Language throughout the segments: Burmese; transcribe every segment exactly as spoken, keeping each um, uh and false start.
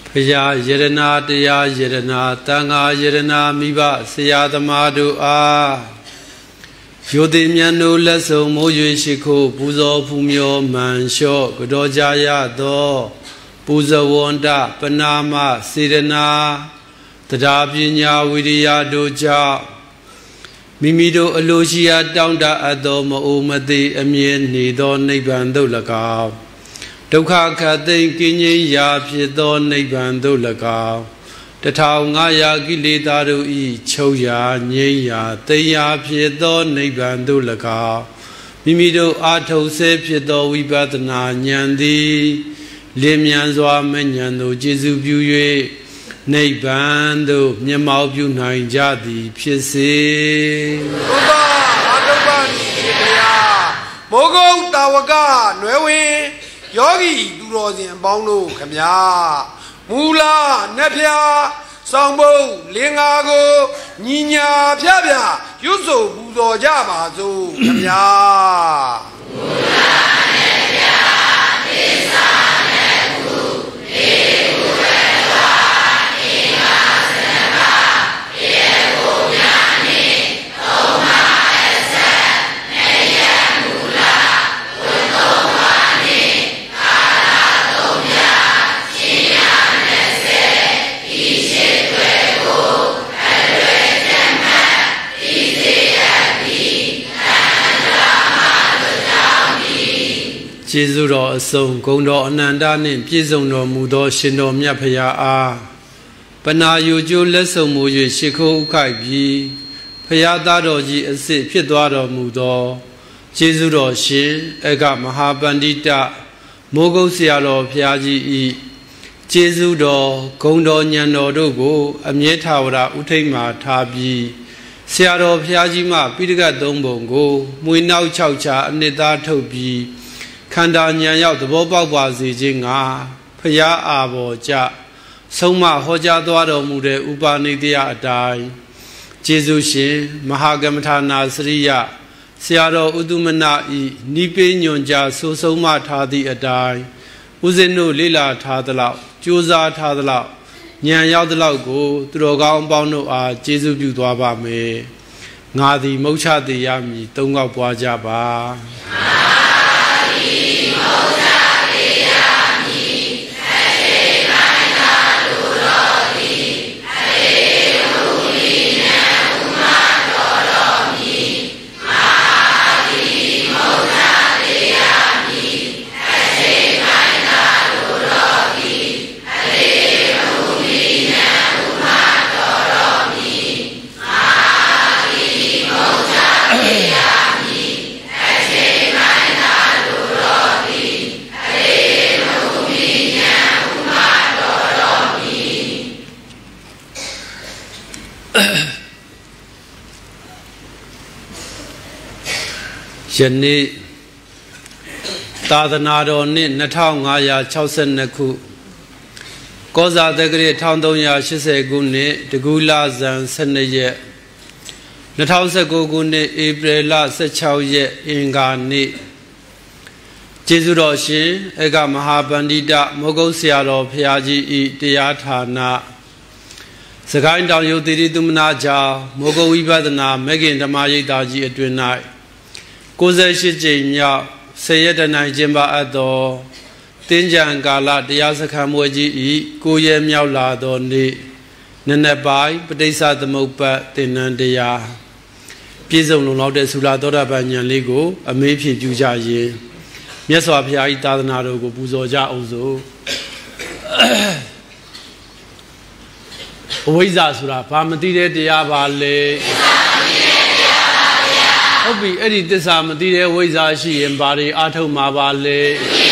Paya Yerana Daya Yerana Tanga Yerana Miba Sayadamadu A Yodimiano Leso Moyo Shiko Puzo Pumio Mansho Godojaya Do Puza Wanda Panama Sirena Tadabinya Widia Doja Mimido Alogia Downda Adoma Umadi Amien Nido Nibando Lagao Doka Kate Kinye Ya Piedo Nibando Lagao Tatao Ngaya Gilidaru I Choya Nyeya Teya Piedo Nibando Lagao Mimido Ato Se Piedo Wibadana Nyandi Lemianzwa Menyano Jesu Buye Nibando Nyamau Bu Naijadi Piese Mogo Tawaga Nwe Yogi Durosi and Bono Kamya Mula Nepia Sambo Lingago Nina Piabia Yuso Budo Java Zo Kamya Jezuro Song Gondo Ananda Nim Pizono Mudo Shino Myapaya A Pana Yujo Leso Muyu Shiko Ukai Payada Roji Asi Piedwaro Mudo Jezuro Shin Ega Mahabandita Mogo Sialo Piaji I Jezuro Gondo Nyano Dogo Amietawra Utema Tabi Siaro Piajima Pidiga Dombongo Muinau Chaucha Anita Tobi Kanda Nyayao the Boba Wazi Jinga, Paya Aboja, Soma Hoja Dwado Mude Ubanidia Adai, Jesushi, Mahagamatana Sriya, Siaro Udumana I, Nipe Nyonja, Sosoma Tadi Adai, Uzeno Lila Tadala, Josa Tadala, Nyayao the Lago, Droga Bono A, Jesu Budwaba me, Nadi Mocha de Yami, Tonga Bwajaba. Jenny Tadanado Nin Natangaya Chausen Naku Goza the Great Tandonia Shise Gune, the Gula Zan Seneye Natausa Gogune, Ibrela Sechau Ye Ingani Jesuroshi, Ega Mahabandida, Mogosiaro Piaji I Diatana Sagain down Yodiri Dumnaja, Mogo Ibadana, Megan the Mayidaji Edwinai. Goza Shijimya, Sayedana Jimba Ado, Tinjan Gala, the Yasakamoji, Goye Miaula Doni, Nenebai, Padesa the Mopa, Tinandia, Pizo no de Suladora Banyan Ligo, a Mepi Jujaye, Yeswa Pia Itanado, Buzoja Ozo Oiza Sura, Pamatide Diabale. Obi Eddie Desamadi, Wazashi and Bari Ato Mabale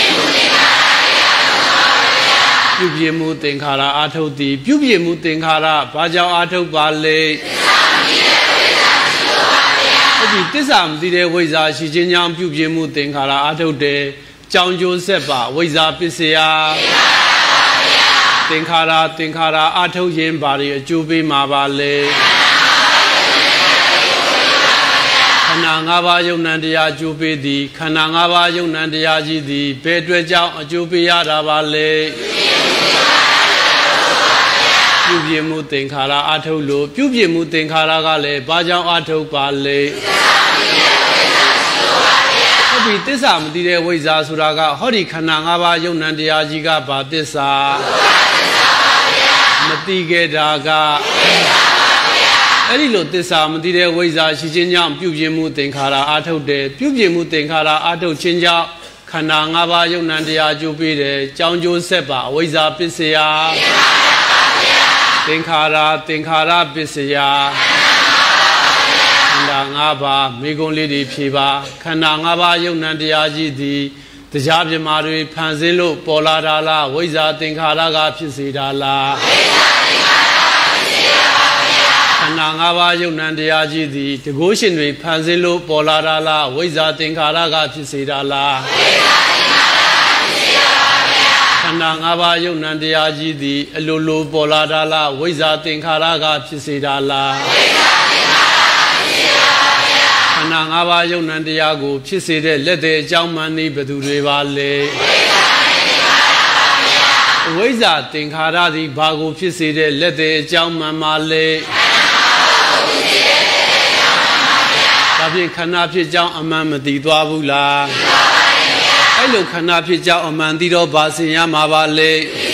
Pubiemu Tinkara Ato di Pubiemu Tinkara, Baja Ato Bale Obi Desamdi, Wazashi, Jinyam Pubiemu Tinkara Ato de John Josepa, Waza Pisia Tinkara, Tinkara Ato Yen Bari, Jubi Mabale Kanangaba Yunandia Jubi, Kanangaba Yunandia Jidi, Pedreja Jubiada Valley ပြုပြမှုသင်္ခါရအာထုတ်လို့ပြုပြမှုသင်္ခါရကလည်းဘာကြောင့်အာထုတ်ပါလဲဟုတ်ပြီသစ္စာမသိတဲ့ဝိဇ္ဇာဆိုတာကဟောဒီခန္ဓာ၅ပါးယုံနံတရားကြီးကဘာသစ္စာမသိခဲ့တာကအဲ့ဒီလိုသစ္စာမသိတဲ့ဝိဇ္ဇာရှိခြင်းကြောင့်ပြုပြမှုသင်္ခါရအာထုတ်တယ်ပြုပြမှုသင်္ခါရအာထုတ်ခြင်းကြောင့်ခန္ဓာ၅ပါးယုံနံတရားကျိုးပေးတယ်ကြောင်းကျိုးဆက်ပါအဝိဇ္ဇာပစ္စယသင်္ခါရသင်္ခါရပစ္စယခန္ဓာ၅ပါးမိဂုံးလေးတွေဖြေပါခန္ဓာ၅ပါးယုံနံတရားကြီးသည်တရားပြမာတွေဖန်ဆင်းလို့ပေါ်လာတာလားဝိဇ္ဇာသင်္ခါရကဖြစ်စေတာလားခန္ဓာ၅ပါးယုံနံတရားကြီးသည်တကုရှင်တွေဖန်ဆင်းလို့ပေါ်လာတာလားဝိဇ္ဇာသင်္ခါရကဖြစ်စေတာလားခန္ဓာ၅ပါးယုံနံတရားကြီးသည်အလိုလိုပေါ်လာတာလားဝိဇ္ဇာသင်္ခါရကဖြစ်စေတာလားခန္ဓာ၅ပါးယုံနံတရားကိုဖြစ်စေတဲ့လက်သေးအကြောင်းမှန်သည်ဘယ်သူတွေပါလဲဝိဇ္ဇာသင်္ခါရသည်ဘာကိုဖြစ်စေတဲ့လက်သေးအကြောင်းမှန်ပါလဲဒါဖြင့်ခန္ဓာဖြစ်ကြောင်းအမှန်မသိသွားဘူးလားအဲ့လိုခန္ဓာဖြစ်ကြောင်းအမှန်သိတော့ဘာဆင်ရမှာပါလဲ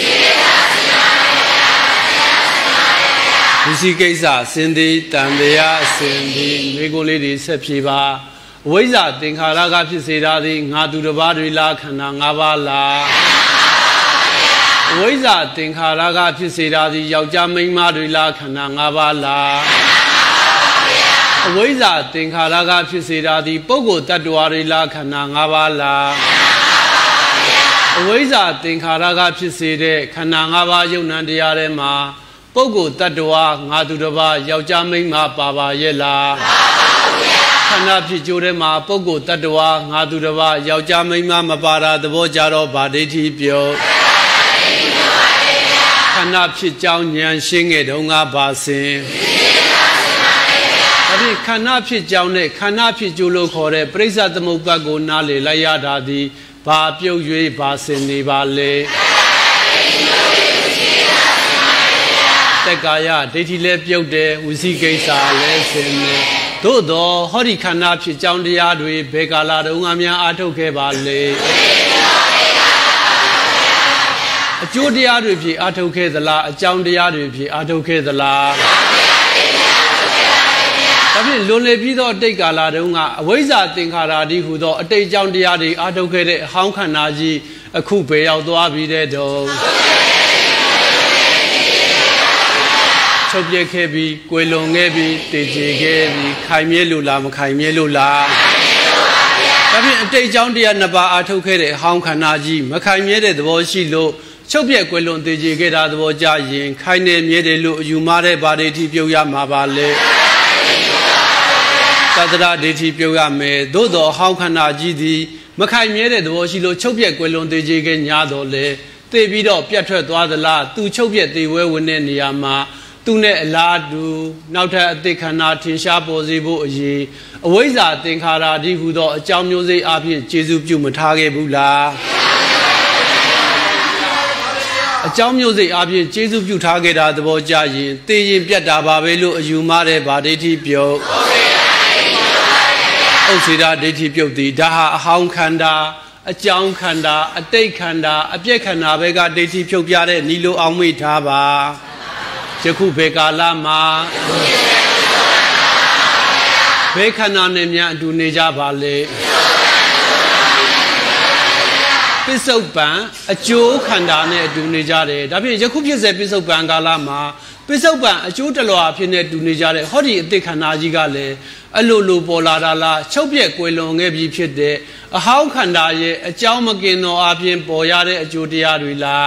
ဝိသိကိစ္စစင်သည်တန်တရားအစင်သည်မိကိုလေးတွေဆက်ဖြေပါဝိဇ္ဇာသင်္ခါရကဖြစ်စေတာသည်ငါသူတစ်ပါးတွေလားခန္ဓာ၅ပါးလားဝိဇ္ဇာသင်္ခါရကဖြစ်စေတာသည်ယောက်ျားမိန်းမတွေလားခန္ဓာ၅ပါးလားအဝိဇ္ဇာသင်္ခါရကဖြစ်စေတာသည်ပုဂ္ဂိုလ်တ attva တွေလားခန္ဓာ၅ပါးလားအဝိဇ္ဇာသင်္ခါရကဖြစ်စေတဲ့ခန္ဓာ၅ပါးယုံနံတရားထဲမှာပုဂ္ဂိုလ်တ attva ငါသူတစ်ပါးယောက်ျားမိန်းမပါပါရဲ့လားခန္ဓာဖြစ်ကြိုးထဲမှာပုဂ္ဂိုလ်တ attva ငါသူတစ်ပါးယောက်ျားမိန်းမမပါတာသဘောကြတော့ဗာဒိဋ္ဌိပြုတ်ခန္ဓာဖြစ်ကြောင်းဉာဏ်ရှင်းခဲ့တော့ငါပါစင်အဲ့ဒီခန္ဓာဖြစ်ကြောင်းနဲ့ခန္ဓာဖြစ်ကြိုးလို့ခေါ်တဲ့ပရိစ္ဆသမုပ္ပါဒ်ကိုနားလေလိုက်ရတာသည်ဘာပြုတ်၍ဘာစင်နေပါလဲတက္ကာယဒိဋ္ဌိလည်းပြုတ်တယ်ဝိသိကိစ္စလည်းစင်တယ်သို့သောဟောဒီခန္ဓာဖြစ်ကြောင်းတရားတွေဘယ်ကာလတုန်းကများအာထုတ်ခဲ့ပါလဲအကျိုးတရားတွေဖြစ်အာထုတ်ခဲ့သလားအကြောင်းတရားတွေဖြစ်အာထုတ်ခဲ့သလားဒါဖြင့်လွန်လေပြီးသောအတိတ်ကာလတုန်းကအဝိဇ္ဇာသင်္ခါရတိဟူသောအတိတ်ကြောင့်တရားတွေအာထုတ်ခဲ့တဲ့အဟောင်းခန္ဓာကြီးအခုဘယ်ရောက်သွားပြီတဲ့တုန်းချုပ်ပြက်ခဲ့ပြီး၊ကွယ်လွန်ခဲ့ပြီး၊တည်ကြည်ခဲ့ပြီးခိုင်မြဲလို့လားမခိုင်မြဲလို့လားဒါဖြင့်အတိတ်ကြောင့်တရားနှစ်ပါးအာထုတ်ခဲ့တဲ့အဟောင်းခန္ဓာကြီးမခိုင်မြဲတဲ့သဘောရှိလို့ချုပ်ပြက်ကွယ်လွန်တည်ကြည်ခဲ့တာသဘောကြရင်ခိုင်နေမြဲတယ်လို့အယူမှားတဲ့ဗာဒိဋ္ဌိပြုတ်ရမှာပါလေသတ္တရဒိဋ္ဌိပြုတ်ရမယ်သို့တော်အဟောင်းခန္ဓာကြီးသည်မခိုင်မြဲတဲ့သဘောရှိလို့ချုပ်ပြက်ကွယ်လွန်တည်ကြည်ခဲ့ညာတော့လေသိပြီးတော့ပြတ်ထွက်သွားသလားသူချုပ်ပြက်သေးဝဲဝင်တဲ့နေရာမှာသူနဲ့အလားတူနောက်ထပ်အတိတ်ခန္ဓာထင်ရှားပေါ်စေဖို့အရေးအဝိဇ္ဇာသင်္ခါရတိဟူသောအကြောင်းမျိုးစိတ်အဖြစ်ကျေစုပြုမထားခဲ့ဘူးလားအကြောင်းမျိုးစိတ်အဖြစ်ကျေစုပြုထားခဲ့တာသဘောကြရင်သိရင်ပြတ်တာပါပဲလို့အယူမှားတဲ့ဗာဒိဋ္ဌိပြုတ်ဥစ္စေတာဒိဋ္ဌိပြုတ်သည်ဒါဟာအဟောင်းခန္ဓာအကြောင်းခန္ဓာအတိတ်ခန္ဓာအပြည့်ခန္ဓာပဲကဒိဋ္ဌိဖြုတ်ပြတဲ့နီလိုအောင်မိထားပါယခုဘေကာလမှာဘေခန္ဓာနဲ့များအတူနေကြပါလေပစ္စုပန်အကျိုးခန္ဓာနဲ့အတူနေကြတယ်ဒါဖြင့်ယခုဖြစ်စေပစ္စုပန်ကာလမှာပစ္စုပန်အကျိုးတလွာအဖြစ်နဲ့တူနေကြတယ်ဟောဒီအတိတ်ခန္ဓာကြီးကလည်းအလိုလိုပေါ်လာတာလားချုပ်ပြက်ကွယ်လွန်ခဲ့ပြီးဖြစ်တဲ့အဟောင်းခန္ဓာရဲ့အကြောင်းမကင်သောအပြင်ပေါ်ရတဲ့အကျိုးတရားတွေလား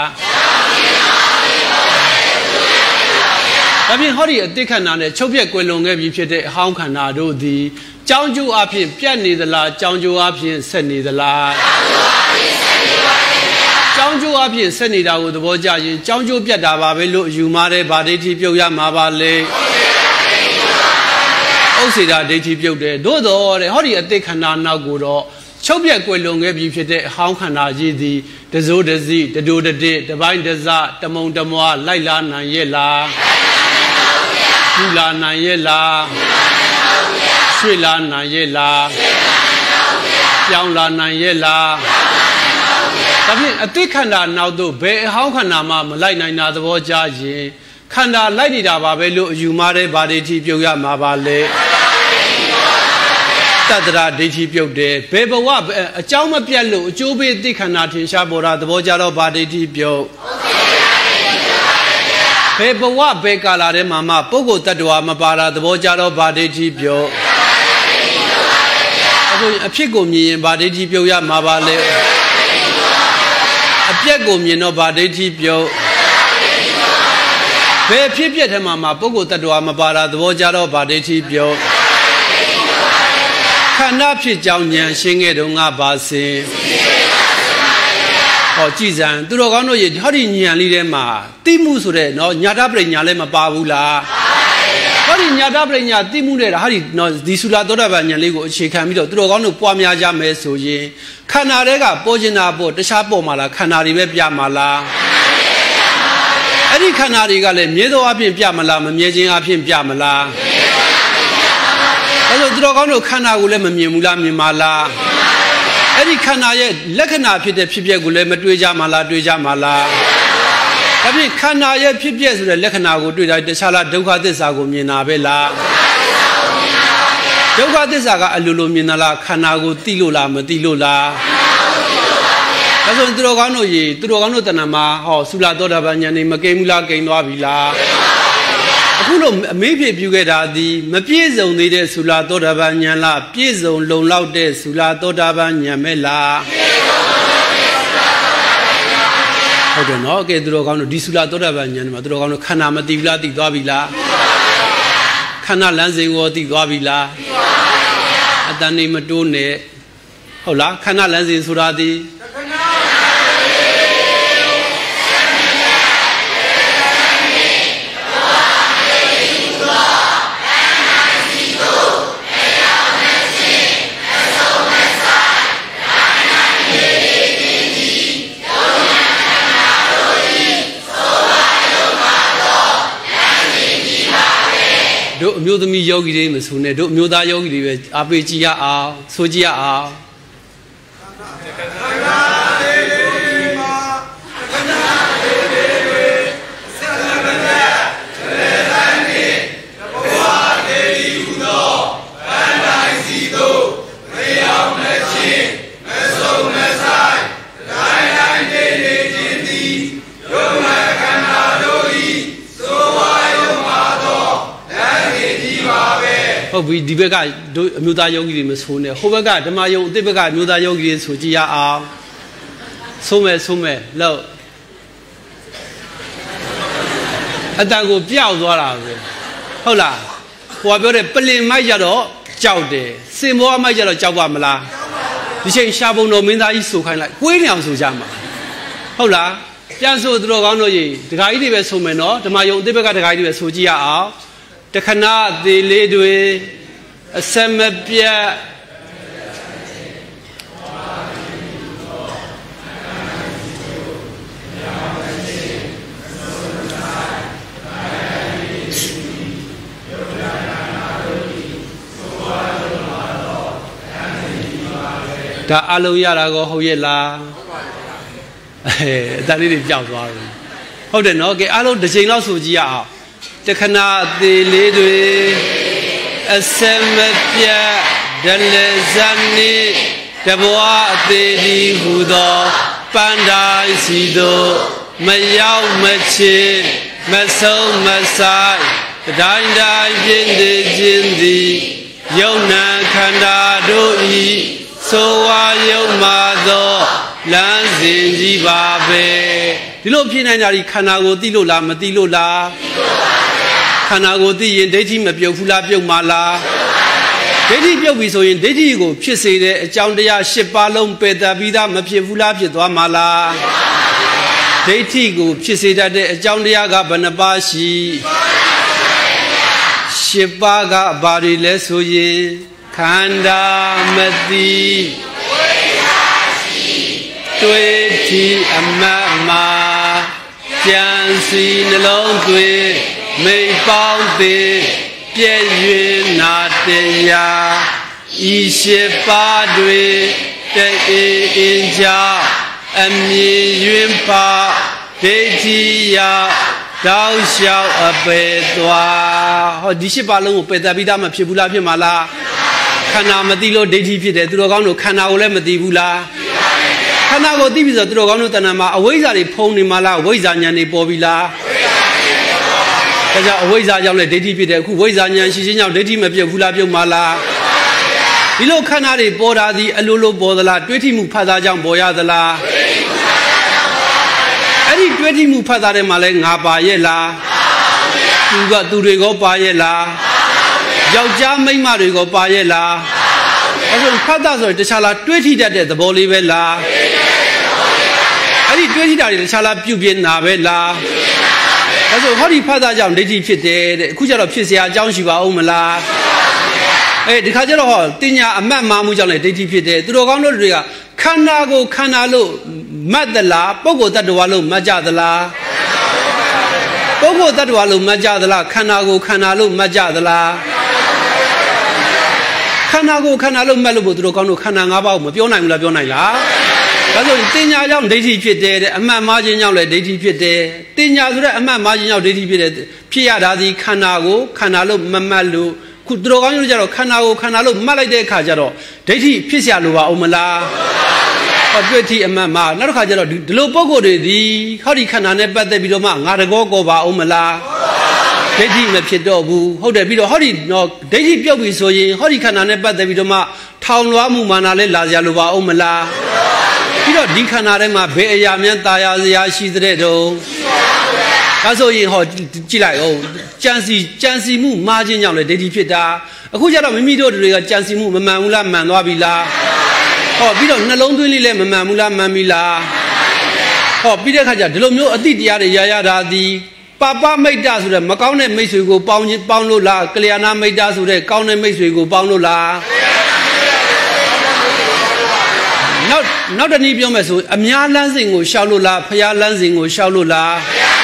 ဒါဖြင့်ဟောဒီအတိတ်ခန္ဓာနဲ့ချုပ်ပြက်ကွယ်လွန်ခဲ့ပြီးဖြစ်တဲ့အဟောင်းခန္ဓာတို့သည်ကြောင်းကျိုးအဖြစ်ပြတ်နေသလားကြောင်းကျိုးအဖြစ်ဆက်နေသလားကြောင်းကျိုးအဖြစ်ဆက်နေတာကိုသဘောကျရင်ကြောင်းကျိုးပြတ်တာပါပဲလို့ယူမှာတဲ့ဗာဒိဋ္ဌိပြုတ်ရမှာပါလေဥစ္စေတာဒိဋ္ဌိပြုတ်တယ်သို့တော်တဲ့ဟောဒီအတိတ်ခန္ဓာနောက်ကိုတော့ချုပ်ပြက်ကွယ်လွန်ခဲ့ပြီဖြစ်တဲ့အဟောင်းခန္ဓာကြီးသည်တစိုးတစည်းတတူတတစ်တပိုင်းတစတမုံတမွားလိုက်လာနိုင်ရဲ့လားပြုလာနိုင်ရဲ့လားရွှေ့လာနိုင်ရဲ့လားပြောင်းလာနိုင်ရဲ့လားဒါဖြင့်အတိခန္ဓာနောက်သို့ဘယ်အဟောင်းခန္ဓာမှမလိုက်နိုင်တာသဘောကျရင်ခန္ဓာလိုက်နေတာပါပဲလို့အယူမှားတဲ့ဗာဒိဋ္ဌိပြုတ်ရမှာပါလေတတ္တရာဒိဋ္ဌိပြုတ်တယ်ဘယ်ဘဝအကြောင်းမပြတ်လို့အကျိုးပေးတိခန္ဓာထင်ရှားပေါ်တာသဘောကျတော့ဗာဒိဋ္ဌိပြုတ်ဘယ်ဘဝဘယ်ကာလထဲမှာမှပုဂ္ဂိုလ်တ attva မပါတာသဘောကျတော့ဗာဒိဋ္ဌိပြုတ်အခုအဖြစ်ကိုမြင်ရင်ဗာဒိဋ္ဌိပြုတ်ရမှာပါလေအပြက်ကိုမြင်တော့ဗာဒိဋ္ဌိပြုတ်ဘယ်ဖြစ်ပြက်ထဲမှာမှပုဂ္ဂိုလ်တ attva မပါတာသဘောကျတော့ဗာဒိဋ္ဌိပြုတ်ခန္ဓာဖြစ်ကြောင်းဉာဏ်ရှင်းခဲ့တော့ငါပါစင်ဟောကြည်စံသူတော်ကောင်းတို့ရေဟောဒီဉာဏ်လေးထဲမှာတိမှုဆိုတဲ့နော်ညာတပရိညာလည်းမပါဘူးလားဟောဒီညာတပရိညာတိမှုနဲ့ဟာဒီနော်ဒီသုလာသောတာပန်ဉာဏ်လေးကိုအခြေခံပြီးတော့သူတော်ကောင်းတို့ပွားများကြမယ်ဆိုရင်ခန္ဓာတွေကပေါ်ကျင်တာပေါ်တခြားပေါ်မှာလားခန္ဓာတွေပဲပြမှာလားအဲ့ဒီခန္ဓာတွေကလည်းမြဲသောအဖြစ်ပြမလားမမြဲခြင်းအဖြစ်ပြမလားအဲ့တော့သူတော်ကောင်းတို့ခန္ဓာကိုလည်းမမြင်ဘူးလားမြင်ပါလားအဲ့ဒီခန္ဓာရဲ့လက္ခဏာဖြစ်တဲ့ဖြစ်ပျက်ကိုလည်းမတွေ့ကြမှာလားတွေ့ကြမှာလားဒါဖြင့်ခန္ဓာရဲ့ဖြစ်ပျက်ဆိုတဲ့လက္ခဏာကိုတွေ့တာတခြားလားဒုက္ခသစ္စာကိုမြင်တာပဲလားဒုက္ခသစ္စာကအလိုလိုမြင်တာလားခန္ဓာကိုသိလို့လားမသိလို့လားဒါဆိုသူတော်ကောင်းတို့ရေသူတော်ကောင်းတို့တဏ္ဍာမှာဟောသုလာသောတာပန်ဉာဏ်နေမကိန်းဘူးလားကိန်းသွားပြီလားအခုလို့အမေးဖြေပြုခဲ့တာဒီမပြည့်စုံသေးတဲ့သုလာသောတာပန်ဉာဏ်လားပြည့်စုံလုံလောက်တဲ့သုလာသောတာပန်ဉာဏ်မဲ့လားဟုတ်တယ်နော်ကဲသူတော်ကောင်းတို့ဒီသုလာသောတာပန်ဉာဏ်မှာသူတော်ကောင်းတို့ခန္ဓာမသိဘူးလားသိသွားပြီလားခန္ဓာလမ်းစဉ်ကိုသိသွားပြီလားအတန်နေမတိုးနဲ့ဟုတ်လားခန္ဓာလမ်းစဉ်ဆိုတာဒီတို့အမျိုးသမီးယောဂီတွေမဆိုနဲ့တို့အမျိုးသားယောဂီတွေပဲအားပေးကြည့်ရအောင်ဆိုကြည့်ရအောင်ဟုတ်ပြီဒီဘက်ကတို့အမျိုးသားယောဂီတွေမဆိုနဲ့ဟိုဘက်ကဓမ္မယုံအတိဘက်ကအမျိုးသားယောဂီတွေဆိုကြည့်ရအောင်ဆိုမဲ့ဆိုမဲ့လို့အတန်ကိုပြောက်သွားတာပဲဟုတ်လားဟိုကပြောတယ်ပလင်မိုက်ကြတော့ကြောက်တယ်စင်မောမိုက်ကြတော့ကြောက်ပါမလားဒီချိန်ရှားပုံတော်မင်းသားကြီးဆိုခိုင်းလိုက်ကွေးနေအောင်ဆိုကြမှာဟုတ်လားပြန်ဆိုသူတော်ကောင်းတို့ကြီးဒကာကြီးတွေပဲဆိုမယ်နော်ဓမ္မယုံအတိဘက်ကဒကာကြီးတွေပဲဆိုကြည့်ရအောင်တခဏသေးလေးတွေအစမပြတ်ဒါအလုံးရတာကိုဟုတ်ရဲ့လားအဲအတန်လေးတွေကြောက်သွားပြီဟုတ်တယ်နော်ကဲအလုံးတစ်ချိန်လောက်ဆိုကြည့်ရအောင်တခဏသေးလေးတွေအစမပြတ်ဒလဇန်နီတဘွားအသေးဒီဟူသောပန္တိုင်းစီတို့မရောက်မချေမဆုံးမဆိုင်တိုင်းတိုင်းပြင်းသေးခြင်းသည်ယုံနာခန္ဓာတို့ဤဆိုဝါယုံမာသောလမ်းစဉ်ကြီးပါပဲဒီလိုဖြစ်နိုင်ကြဒီခန္ဓာကိုသိလို့လားမသိလို့လားခန္ဓာကိုသိရင်ဒိဋ္ဌိမပြုတ်ဘူးလားပြုတ်မှာလားဒိဋ္ဌိပြုတ်ပြီဆိုရင်ဒိဋ္ဌိကိုဖြစ်စေတဲ့အကြောင်းတရား၈ပါးလုံးပယ်တတ်ပြီးသားမဖြစ်ဘူးလားဖြစ်သွားမှာလားဒိဋ္ဌိကိုဖြစ်စေတတ်တဲ့အကြောင်းတရားကဘယ်နှပါးရှိ၈ပါးကဘာတွေလဲဆိုရင်ခန္ဓာမသိတွေ့တီအမတ်မှာကြံစီနှလုံးသွင်းမိပေါင်းသည်ပြည့်ရွှင်နာတရားဤရှိပါတွေတည်အင်းကြောင့်အမြင်ရွင်ပါဒိဋ္ဌိယတောက်လျှောက်အပေသွားဟောဒီရှိပါလုံးကိုပယ်တတ်ပြီးသားမဖြစ်ဘူးလားဖြစ်မှာလားခန္ဓာမသိလို့ဒိဋ္ဌိဖြစ်တယ်သူတော်ကောင်းတို့ခန္ဓာကိုလည်းမသိဘူးလားခန္ဓာကိုသိပြီဆိုသူတော်ကောင်းတို့တဏ္ဍာမှာအဝိဇ္ဇာတွေဖုံးနေမှာလားဝိဇ္ဇာဉာဏ်တွေပေါ်ပြီလားဒါကြောင့်အဝိဇ္ဇာကြောင့်လည်းဒိဋ္ဌိဖြစ်တယ်အခုဝိဇ္ဇာဉာဏ်ရှိခြင်းကြောင့်ဒိဋ္ဌိမပြတ်ဘူးလားပြုတ်မှာလားဒီလိုခန္ဓာတွေပေါ်တာဒီအလိုလိုပေါ်သလားတွေးထိမှုဖတ်တာကြောင့်ပေါ်ရသလားအဲ့ဒီတွေးထိမှုဖတ်တာထဲမှာလဲငါပါရဲ့လားသူကသူတွေကိုပါရဲ့လားယောက်ျားမိန်းမတွေကိုပါရဲ့လားအဲ့ဒါဖတ်တာဆိုရင်တခြားလားတွေးထိတတ်တဲ့သဘောလေးပဲလားအဲ့ဒီတွေးထိတာတွေတခြားလားပြုတ်ပြင်းနာပဲလားအဲ့ဆိုဟောဒီဖတ်တာကြောင့်ဒိဋ္ဌိဖြစ်တယ်တဲ့အခုကျတော့ဖြစ်เสียအကြောင်းရှိပါဦးမလားအေးဒီခါကျတော့ဟောတင်ညာအမတ်မာမှုကြောင့်လည်းဒိဋ္ဌိဖြစ်တယ်သူတော်ကောင်းတို့တွေကခန္ဓာကိုခန္ဓာလို့မှတ်သလားပုဂ္ဂိုလ်တ attva လို့မှတ်ကြသလားပုဂ္ဂိုလ်တ attva လို့မှတ်ကြသလားခန္ဓာကိုခန္ဓာလို့မှတ်ကြသလားခန္ဓာကိုခန္ဓာလို့မှတ်လို့သူတော်ကောင်းတို့ခန္ဓာ၅ပါးကိုမပြောနိုင်ဘူးလားပြောနိုင်လားဒါဆိုရင်တင်ညာကြောင့်ဒိဋ္ဌိဖြစ်တယ်တဲ့အမှတ်မှားခြင်းကြောင့်လည်းဒိဋ္ဌိဖြစ်တယ်တင်ညာဆိုတဲ့အမှတ်မှားခြင်းကြောင့်ဒိဋ္ဌိဖြစ်တယ်ဖြစ်ရတာဒီခန္ဓာကိုခန္ဓာလို့မမှတ်လို့ခုသူတော်ကောင်းတို့ကြတော့ခန္ဓာကိုခန္ဓာလို့မှတ်လိုက်တဲ့အခါကျတော့ဒိဋ္ဌိဖြစ်เสียလိုပါအောင်မလားဟောတွေ့ထိအမှတ်မှာနောက်တစ်ခါကျတော့ဒီလိုပုံကိုယ်တွေဒီဟောဒီခန္ဓာနဲ့ပတ်သက်ပြီးတော့မှငါတကောကောပါအောင်မလားဒိဋ္ဌိမဖြစ်တော့ဘူးဟုတ်တယ်ပြီးတော့ဟောဒီတော့ဒိဋ္ဌိပြုတ်ပြီဆိုရင်ဟောဒီခန္ဓာနဲ့ပတ်သက်ပြီးတော့မှထောင်လွှားမှုမာနလည်းလာစရာလိုပါအောင်မလားပြီးတော့ဒီခန္ဓာထဲမှာဘယ်အရာများตายာစရာရှိတဲ့တုံးဒါဆိုရင်ဟောကြည့်လိုက်အောင်ကြံစီကြံစီမှုမှားခြင်းကြောင့်လည်းဒိဋ္ဌိဖြစ်တာအခုကျတော့မိမိတို့တွေကကြံစီမှုမမှန်ဘူးလားမှန်သွားပြီလားဟောပြီးတော့နှလုံးသွင်းလေးလည်းမမှန်ဘူးလားမှန်ပြီလားဟောပြီးတဲ့အခါကျဒီလိုမျိုးအတိတရားတွေရရတာဒီပါပမိတ်တဆိုတဲ့မကောင်းတဲ့မိတ်ဆွေကိုပေါင်းပေါင်းလို့လားကလျာဏမိတ်တဆိုတဲ့ကောင်းတဲ့မိတ်ဆွေကိုပေါင်းလို့လားနောက်နောက်တနည်းပြောမယ်ဆိုအများလမ်းစဉ်ကိုရှောက်လို့လားဖျားလမ်းစဉ်ကိုရှောက်လို့လား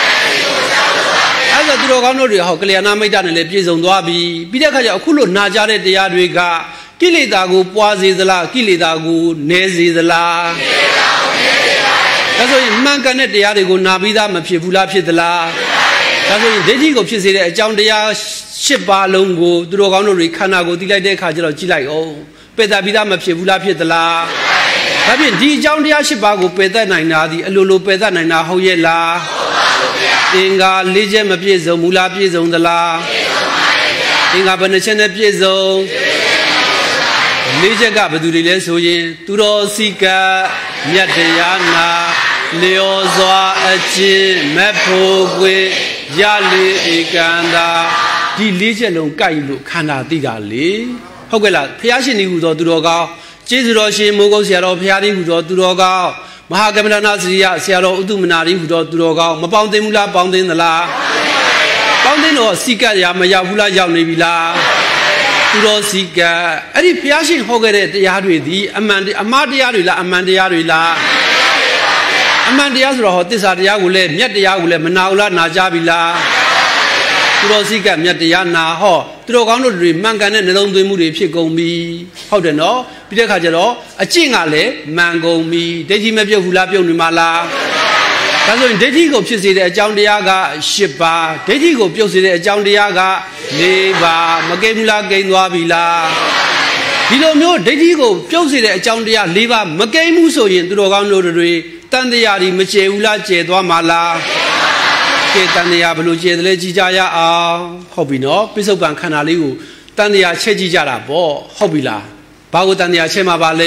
အဲ့ဒါသူတော်ကောင်းတို့တွေဟောကလျာဏမိတ်တနဲ့လည်းပြည့်စုံသွားပြီပြီးတဲ့အခါကျအခုလို့နာကြတဲ့တရားတွေကကိလေသာကိုပွားစေသလားကိလေသာကိုနည်းစေသလားဒါဆိုရင်မှန်ကန်တဲ့တရားတွေကိုနာပြီးသားမဖြစ်ဘူးလားဖြစ်သလားဒါဆိုရင်ဒိဋ္ဌိကိုဖြစ်စေတဲ့အကြောင်းတရား၈ပါးလုံးကိုသူတော်ကောင်းတို့တွေခန္ဓာကိုသိလိုက်တဲ့အခါကျတော့ကြည့်လိုက်အောင်ပယ်တတ်ပြီးသားမဖြစ်ဘူးလားဖြစ်သလားဒါဖြင့်ဒီအကြောင်းတရား၈ပါးကိုပယ်တတ်နိုင်တာဒီအလိုလိုပယ်တတ်နိုင်တာဟုတ်ရဲ့လားသင်္ကာလေးချက်မပြည့်စုံဘူးလားပြည့်စုံသလားသင်္ကာဘယ်နှချက်နဲ့ပြည့်စုံလေးချက်ကဘယ်သူတွေလဲဆိုရင်သူတော်စီကမြတ်တရားနာလျော်စွာအချင်းမဖို့ကွေရလေဧကန္တာဒီလေးချက်လုံးကြိုက်လို့ခန္ဓာသိတာလေဟုတ်ကဲ့လားဖျားရှင်ဒီဟူသောသူတော်ကောင်းကျေးဇူးတော်ရှင်မိုးကုတ်ဆရာတော်ဖျားဒီဟူသောသူတော်ကောင်းမဟာကမ္မဋ္ဌာန်းစရိယဆရာတော်ဥဒ္ဓမနာရီဟူသောသူတော်ကောင်းမပေါင်းသိဘူးလားပေါင်းသိသလားပေါင်းသိတော့စီကရမရောက်ဘူးလားရောက်နေပြီလားသူတော်စီကအဲ့ဒီဘုရားရှင်ဟောခဲ့တဲ့တရားတွေဒီအမှန်အမှားတရားတွေလားအမှန်တရားတွေလားအမှန်တရားဆိုတော့ဟောသစ္စာတရားကိုလည်းမြတ်တရားကိုလည်းမနာဘူးလားနာကြပြီလားသူတော်စီကမြတ်တရားနာဟောသူတော်ကောင်းတို့တွေမှန်ကန်တဲ့နှလုံးသွင်းမှုတွေဖြစ်ကုန်ပြီဟုတ်တယ်နော်ပြီးတဲ့အခါကျတော့အကျင့်ကလည်းမှန်ကုန်ပြီဒိဋ္ဌိမပြုတ်ဘူးလားပြုတ်နေမှာလားဒါဆိုရင်ဒိဋ္ဌိကိုဖြစ်စေတဲ့အကြောင်းတရားက၈ပါးဒိဋ္ဌိကိုပြုတ်စေတဲ့အကြောင်းတရားက၄ပါးမကိမ့်ဘူးလားကိမ့်သွားပြီလားဒီလိုမျိုးဒိဋ္ဌိကိုပြုတ်စေတဲ့အကြောင်းတရား၄ပါးမကိမ့်ဘူးဆိုရင်သူတော်ကောင်းတို့တွေတန်တရားတွေမကျေဘူးလားကျေသွားမှာလားကဲတန်တရားဘယ်လိုကျေတယ်လဲကြည်ကြရအောင်ဟုတ်ပြီနော်ပိဿုပန်ခန္ဓာလေးကိုတန်တရားချက်ကြည့်ကြတာပေါ့ဟုတ်ပြီလားဘာကိုတန်တရားချက်မှာပါလဲ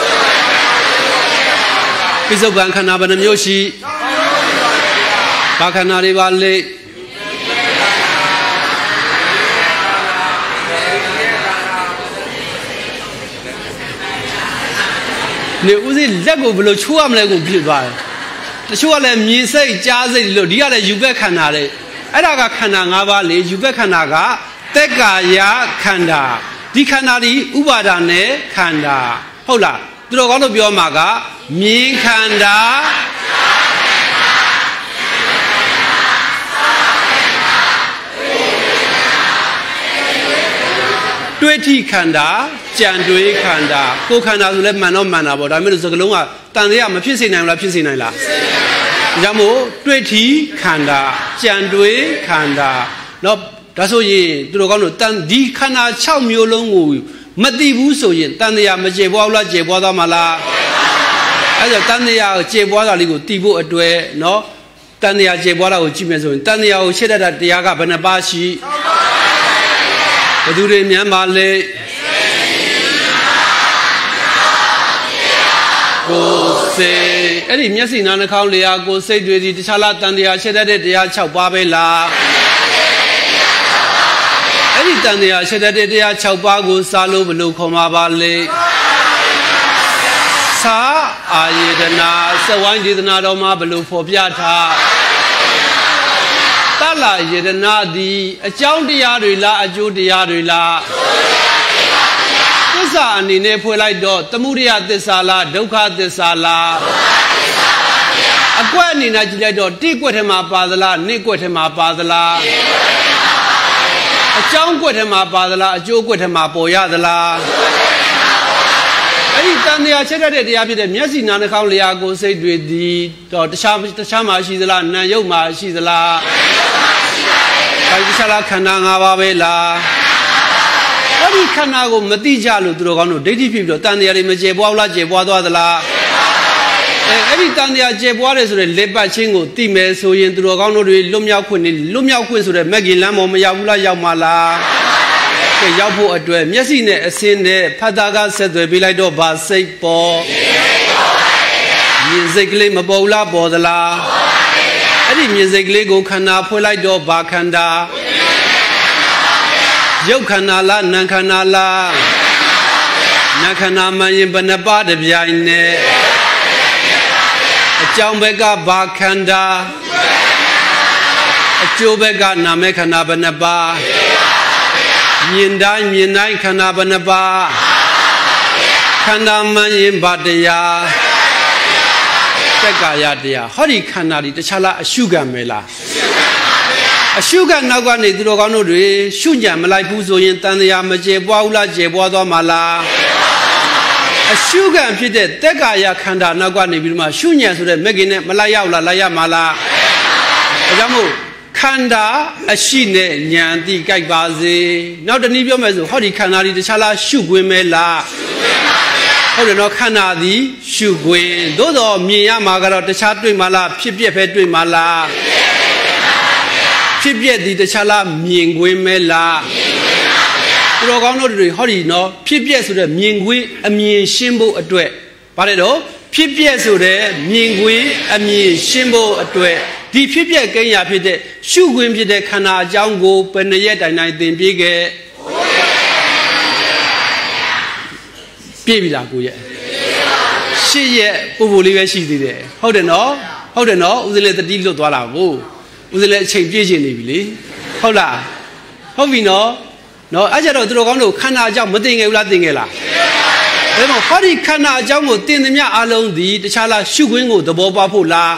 ပိဿုပန်ခန္ဓာဘယ်နှမျိုးရှိဘာခန္ဓာတွေပါလဲနေဦးစီးလက်ကိုဘယ်လိုချိုးရမလဲကိုပြစ်သွားတယ်တချို့ကလည်းမြင်စိတ်ကြားစိတ်လို့ဒီကလည်းယူဘက်ခန္ဓာတဲ့အဲ့ဒါကခန္ဓာ၅ပါးလေယူဘက်ခန္ဓာကသက်ကာယခန္ဓာဒီခန္ဓာဒီဥပါဒာနဲ့ခန္ဓာဟုတ်လားသူတော်ကောင်းတို့ပြောမှာကမြင်ခန္ဓာတွေ့ထိခန္ဓာကြံတွေးခန္ဓာကိုယ်ခန္ဓာဆိုလဲမှန်တော့မှန်တာပေါ့ဒါပေမဲ့စကလုံးကတန်တရားမဖြစ်စေနိုင်ဘူးလားဖြစ်စေနိုင်လားဒါကြောင့်မို့တွေ့ထိခန္ဓာကြံတွေးခန္ဓာနော်ဒါဆိုရင်သူတို့ကောင်းတို့တန်ဒီခန္ဓာ၆မျိုးလုံးကိုမသိဘူးဆိုရင်တန်တရားမကျေပွားဘူးလားကျေပွားသွားမှာလားအဲဒါတန်တရားကျေပွားတာလေးကိုသိဖို့အတွက်နော်တန်တရားကျေပွားတာကိုကြည့်မယ်ဆိုရင်တန်တရားကိုရှင်းတတ်တဲ့တရားကဘယ်နှပါးရှိဘယ်သူတွေမြန်ပါလဲကိုယ်စိတ်အဲ့ဒီမျက်စိနားနှာခေါင်းလျာကိုယ်စိတ်တွေဒီတခြားလားတန်တရားရှင်းတတ်တဲ့တရား၆ပါးပဲလားအဲ့ဒီတန်တရားရှင်းတတ်တဲ့တရား၆ပါးကိုစားလို့ဘယ်လိုခေါ်မှာပါလဲသာအာယေဒနာစဝိုင်းဒေသနာတော်မှာဘယ်လိုဖော်ပြထားတလာယေဒနာသည်အကြောင်းတရားတွေလားအကျိုးတရားတွေလားသစ္စာအနေနဲ့ဖွင့်လိုက်တော့သမုဒယသစ္စာလားဒုက္ခသစ္စာလားအကွက်အနေနဲ့ကြည့်လိုက်တော့တိကွက်ထဲမှာပါသလားနိကွက်ထဲမှာပါသလားအကြောင်းကွက်ထဲမှာပါသလားအကျိုးကွက်ထဲမှာပေါ်ရသလားအဲ့ဒီတန်တရားချက်တဲ့တရားဖြစ်တဲ့မျက်စိနားနှာခေါင်းလျာကိုယ်စိတ်တွေဒီတော့တခြားတခြားမှာရှိသလားနာမ်ရုပ်မှာရှိသလားဒါတခြားလားခန္ဓာ၅ပါးပဲလားအဲ့ဒီခန္ဓာကိုမသိကြလို့သူတို့ကောင်းတို့ဒိဋ္ဌိဖြစ်ပြီးတော့တန်တရားတွေမကျေပွားဘူးလားကျေပွားသွားသလားအဲအဲ့ဒီတန်တရားကျေပွားတယ်ဆိုတဲ့လက်ပတ်ချင်းကိုသိမယ်ဆိုရင်သူတို့ကောင်းတို့တွေလွတ်မြောက်ခွင့်နေလွတ်မြောက်ခွင့်ဆိုတဲ့မဂ္ဂင်လမ်းပေါ်မရောက်ဘူးလားရောက်မှာလားရောက်ဖို့အတွက်မျက်စိနဲ့အစင်းနဲ့ဖတ်တာကဆက်သွယ်ပေးလိုက်တော့ဗာစိတ်ပေါ်မြင်စိတ်ကလေးမပေါ်ဘူးလားပေါ်သလားအဲ့ဒီမြင်စိတ်ကလေးကိုခန္ဓာဖွင့်လိုက်တော့ဗာခန္ဓာရုပ်ခန္ဓာလားနာမ်ခန္ဓာလားနာမ်ခန္ဓာမှရင်ဘယ်နှပါးတစ်ပြိုင်နဲ့အကြောင်းဘက်ကဗာခန္ဓာအကျိုးဘက်ကနာမခန္ဓာဘယ်နှပါးမြင်တိုင်းမြင်တိုင်းခန္ဓာဘယ်နှပါးခန္ဓာမှန်ရင်ဗတရားတက္ကာယတရားဟောဒီခန္ဓာဒီတခြားလားအရှုခံမဲလားအရှုခံနောက်ကနေသူတော်ကောင်းတို့တွေရှုညံမလိုက်ဘူးဆိုရင်တန်တရားမကျေပွားဘူးလားကျေပွားသွားမှာလားအရှုခံဖြစ်တဲ့တက္ကာယခန္ဓာနောက်ကနေပြီးတော့မှရှုညံဆိုတဲ့မဂ္ဂင်နဲ့မလိုက်ရောက်လားလိုက်ရမှာလားဒါကြောင့်မို့ခန္ဓာအရှိနဲ့ဉာဏ်တိကြိုက်ပါစေနောက်တနည်းပြောမယ်ဆိုဟောဒီခန္ဓာဒီတခြားလားရှုခွင့်မဲလားဟုတ်တယ်နော်ခန္ဓာသည်ရှုခွင့်သို့တော်မြင်ရမှာကတော့တခြားတွေ့မှာလားဖြစ်ပြက်ပဲတွေ့မှာလားဖြစ်ပြက်သည်တခြားလားမြင်ခွင့်မဲလားသူတော်ကောင်းတို့တွေဟောဒီနော်ဖြစ်ပြက်ဆိုတဲ့မြင်ခွင့်အမြင်ရှင်းဖို့အတွက်ဗါတယ်တော့ဖြစ်ပြက်ဆိုတဲ့မြင်ခွင့်အမြင်ရှင်းဖို့အတွက်ဒီဖြစ်ပြက်ကိန်းရာဖြစ်တဲ့ရှုခွင့်ဖြစ်တဲ့ခန္ဓာအကြောင်းကိုဘယ်နှရက်တိုင်တိုင်သင်ပြခဲ့ပြည့်ပြီလားကိုရဲ့ရှစ်ရက်ပို့ဖို့လေးပဲရှိသေးတယ်ဟုတ်တယ်နော်ဟုတ်တယ်နော်ဦးဇင်းလည်းတတိလွတ်သွားတာကိုဦးဇင်းလည်းအချိန်ပြည့်ကျင်နေပြီလေဟုတ်လားဟုတ်ပြီနော်နော်အဲ့ကြတော့သူတော်ကောင်းတို့ခန္ဓာအကြောင်းမသိငယ်ဘူးလားသိငယ်လားဒါမှမဟုတ်ဟောဒီခန္ဓာအကြောင်းကိုသင်သမျှအလုံးဒီတခြားလားရှုခွင့်ကိုသဘောပေါက်ဖို့လား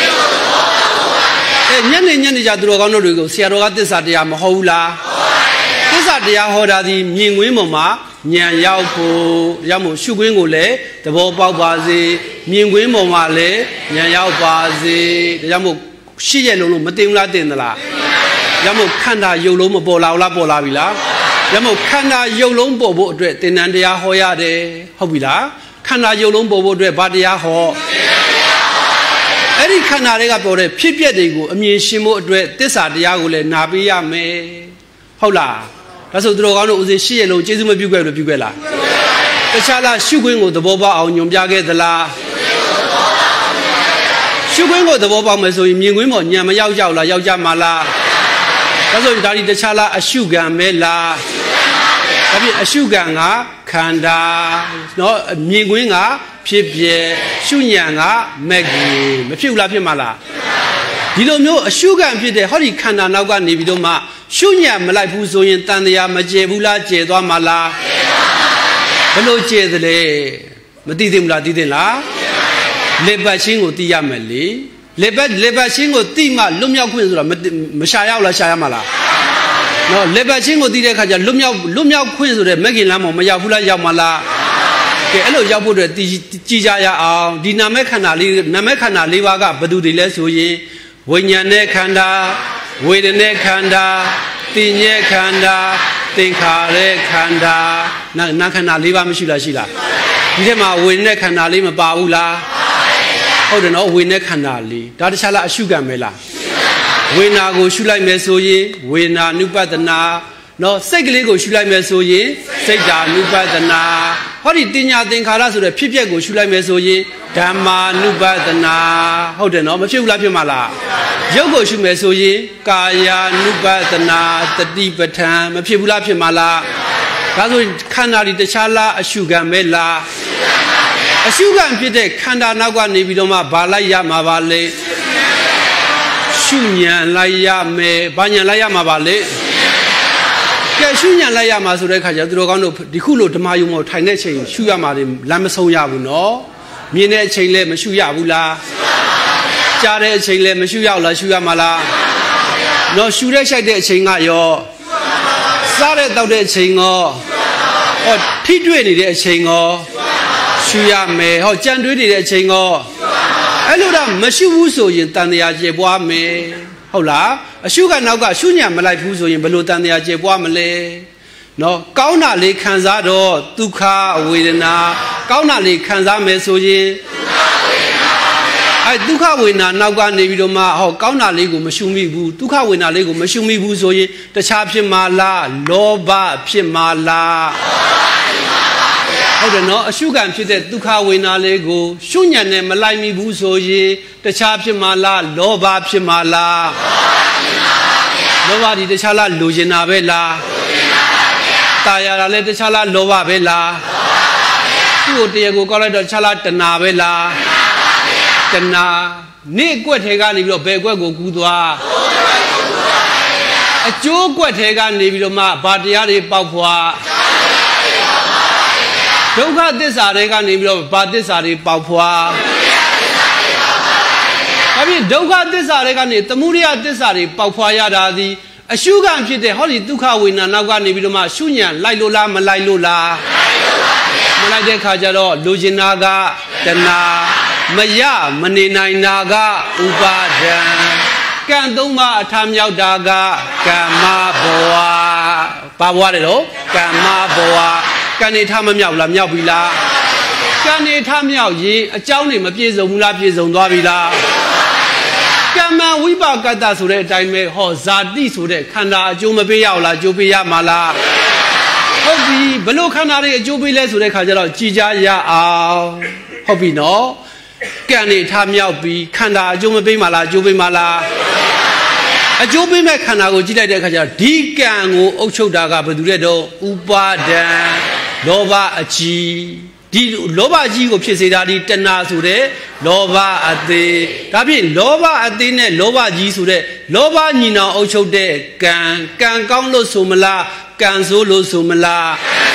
အဲညနေညနေကြသူတော်ကောင်းတို့တွေကိုဆရာတော်ကသစ္စာတရားမဟောဘူးလားသစ္စာတရားဟောတာဒီမြင်ကွင်းပေါ်မှာဉာဏ်ရောက်ဖို့ဒါကြောင့်မို့ရှုခွင်းကိုလည်းသဘောပေါက်ပါစေမြင်ကွင်းပေါ်မှာလည်းဉာဏ်ရောက်ပါစေဒါကြောင့်မို့ရှိရလုံးလို့မသိဘူးလားသိသလားဒါကြောင့်မို့ခန္ဓာယုတ်လုံးမပေါ်လာဘူးလားပေါ်လာပြီလားဒါကြောင့်မို့ခန္ဓာယုတ်လုံးပေါ်ဖို့အတွက်သင်္นานတရားဟောရတယ်ဟုတ်ပြီလားခန္ဓာယုတ်လုံးပေါ်ဖို့အတွက်ဘာတရားဟောအဲ့ဒီခန္ဓာတွေကပေါ်တဲ့ဖြစ်ပျက်တွေကိုအမြင်ရှင်းဖို့အတွက်သစ္စာတရားကိုလည်းနာပေးရမယ်ဟုတ်လားဒါဆိုသူတော်ကောင်းတို့ဦးဇင်းရှစ်ရက်လုံးကျေးဇူးမပြုခဲ့လို့ပြုခဲ့လားတခြားလားရှုခွင်းကိုသဘောပေါက်အောင်ညွန်ပြခဲ့သလားရှုခွင်းကိုသဘောပေါက်မယ်ဆိုရင်မြင်ကွင်းပေါ်ညံမရောက်ရောက်လားရောက်ကြမှာလားဒါဆိုရင်ဒါဒီတခြားလားအရှုခံမဲလားဒါဖြင့်အရှုခံကခန္ဓာနော်မြင်ကွင်းကဖြစ်ပြရှုညံကမက်ကြီးမဖြစ်ဘူးလားဖြစ်မှာလားဒီလိုမျိုးအရှုခံဖြစ်တဲ့ဟောဒီခန္ဓာနောက်ကနေပြီးတော့မှရှုညံမလိုက်ဘူးဆိုရင်တန်တရားမကျေဘူးလားကျေသွားမှာလားဘယ်လိုကျေသလဲမသိသိမလားသိသိလားလေပတ်ချင်းကိုသိရမယ်လေလေပတ်လေပတ်ချင်းကိုသိမှလွတ်မြောက်ခွင့်ဆိုတာမရှာရဘူးလားရှာရမှာလားနော်လေပတ်ချင်းကိုသိတဲ့အခါကျလွတ်မြောက်လွတ်မြောက်ခွင့်ဆိုတဲ့မဂ္ဂင်လမ်းပေါ်မရောက်ဘူးလားရောက်မှာလားကဲအဲ့လိုရောက်ဖို့အတွက်ကြည်ကြရအောင်ဒီနာမခန္ဓာလေးနာမခန္ဓာလေးပါးကဘယ်သူတွေလဲဆိုရင်ဝိညာဉ်နဲ့ခန္ဓာဝေဒနာခန္ဓာတင်ញက်ခန္ဓာသင်္ခါရခန္ဓာနာနာခန္ဓာလေးပါးမရှိလားရှိလားဒီထဲမှာဝေဒနာခန္ဓာလေးမပါဘူးလားဟုတ်တယ်နော်ဝေဒနာခန္ဓာလေးဒါတခြားလားအရှုခံမဲလားဝေဒနာကိုရှုလိုက်မယ်ဆိုရင်ဝေဒနာနုပဒနာနော်စိတ်ကလေးကိုရှုလိုက်မယ်ဆိုရင်စိတ်ဓာနုပဒနာဟောဒီတင်ညာသင်္ခါရဆိုတဲ့ဖြစ်ပျက်ကိုရှုလိုက်မယ်ဆိုရင်ဓမ္မာနုပဒနာဟုတ်တယ်နော်မဖြစ်ဘူးလားဖြစ်မှာလားရုပ်ကိုရှုမယ်ဆိုရင်ကာယ ानु ပဒနာတတိပဋ္ဌာန်မဖြစ်ဘူးလားဖြစ်မှာလားဒါဆိုခန္ဓာဒီတခြားလားအရှုခံမဲလားအရှုခံဖြစ်တဲ့ခန္ဓာနောက်ကနေပြီးတော့မှဘာလိုက်ရမှာပါလဲရှုဉဏ်လိုက်ရမယ်ဘာဉဏ်လိုက်ရမှာပါလဲကဲရှုဉဏ်လိုက်ရမှာဆိုတဲ့ခါကျသူတော်ကောင်းတို့ဒီခုလိုဓမ္မယုံမောထိုင်တဲ့ချိန်ရှုရမှာလမ်းမဆုံးရဘူးနော်မြင်တဲ့အချိန်လည်းမရှုရဘူးလားကြားတဲ့အချိန်လည်းမရှုရဘူးလားရှုရမှာလားနော်ရှုတဲ့ရှိုက်တဲ့အချိန်ကရောစားတဲ့တောက်တဲ့အချိန်ရောဟောထိတွေ့နေတဲ့အချိန်ရောရှုရမယ်ဟောကြံတွေးနေတဲ့အချိန်ရောအဲ့လိုတော့မရှုဘူးဆိုရင်တန်တရားကျေပွားမယ်ဟုတ်လားအရှုကနောက်ကရှုညံမလိုက်ဘူးဆိုရင်ဘယ်လိုတန်တရားကျေပွားမလဲနော်ကောင်းတာလေးခံစားတော့ဒုက္ခဝေဒနာကောင်းတာလေးခံစားမယ်ဆိုရင်အဲဒုက္ခဝေဒနာနောက်ကနေပြီးတော့မှဟောကောင်းတာလေးကိုမရှုမိဘူးဒုက္ခဝေဒနာလေးကိုမရှုမိဘူးဆိုရင်တခြားဖြစ်မှာလားလောဘဖြစ်မှာလားဟုတ်တယ်နော်အရှုခံဖြစ်တဲ့ဒုက္ခဝေဒနာလေးကိုရှုညံနဲ့မလိုက်မိဘူးဆိုရင်တခြားဖြစ်မှာလားလောဘဖြစ်မှာလားလောဘဒီတခြားလားလိုချင်တာပဲလားตายရတာလဲတခြားလားလောဘပဲလားသူ့ကိုတရားကိုကောက်လိုက်တော့တခြားလားတဏှာပဲလားတဏှာနေ့အကွက်ထဲကနေပြီးတော့ဘယ်အကွက်ကိုကူးသွားအကျိုးအကွက်ထဲကနေပြီးတော့မှဘာတရားတွေပေါက်ဖွာဒုက္ခသစ္စာတွေကနေပြီးတော့ဘာသစ္စာတွေပေါက်ဖွာဒါဖြင့်ဒုက္ခသစ္စာတွေကနေသမုဒယသစ္စာတွေပေါက်ဖွာရတာသည်အရှုခံဖြစ်တဲ့ဟောဒီဒုက္ခဝေဒနာနောက်ကနေပြီးတော့မှရှုညံလိုက်လို့လားမလိုက်လို့လားမလိုက်တဲ့ခါကျတော့လူကျင်နာကတဏှာမရမနေနိုင်တာကဥပါဒံကံသုံးပါအထာမြောက်တာကကမ္မဘဝဘာဘဝလဲတော့ကမ္မဘဝကံနေထမမြောက်လားမြောက်ပြီလားကံနေထမြောက်ရင်အကြောင်းတွေမပြည့်စုံဘူးလားပြည့်စုံသွားပြီလားကမ္မဝိပါကတ္တဆိုတဲ့အတိုင်းပဲဟောဇာတိဆိုတဲ့ခန္ဓာအကျိုးမပေးရဘူးလားအကျိုးပေးရမှာလားဟုတ်ပြီဘလို့ခန္ဓာတွေအကျိုးပေးလဲဆိုတဲ့ခါကျတော့ကြည်ကြရအောင်ဟုတ်ပြီနော်ကံနေထမြောက်ပြီးခန္ဓာအကျိုးမပေးမှာလားအကျိုးပေးမှာလားအကျိုးပေးမဲ့ခန္ဓာကိုကြည့်လိုက်တဲ့အခါကျတော့ဒီကံကိုအုပ်ချုပ်တာကဘယ်သူလဲတော့ဥပါဒံလောဘအကြီးဒီလောဘကြီးကိုဖြစ်စေတာဒီတဏှာဆိုတဲ့လောဘအသေးဒါဖြင့်လောဘအသေးနဲ့လောဘကြီးဆိုတဲ့လောဘညီနောင်အုပ်ချုပ်တဲ့ကံကံကောင်းလို့ဆိုမလားကံဆိုးလို့ဆိုမလား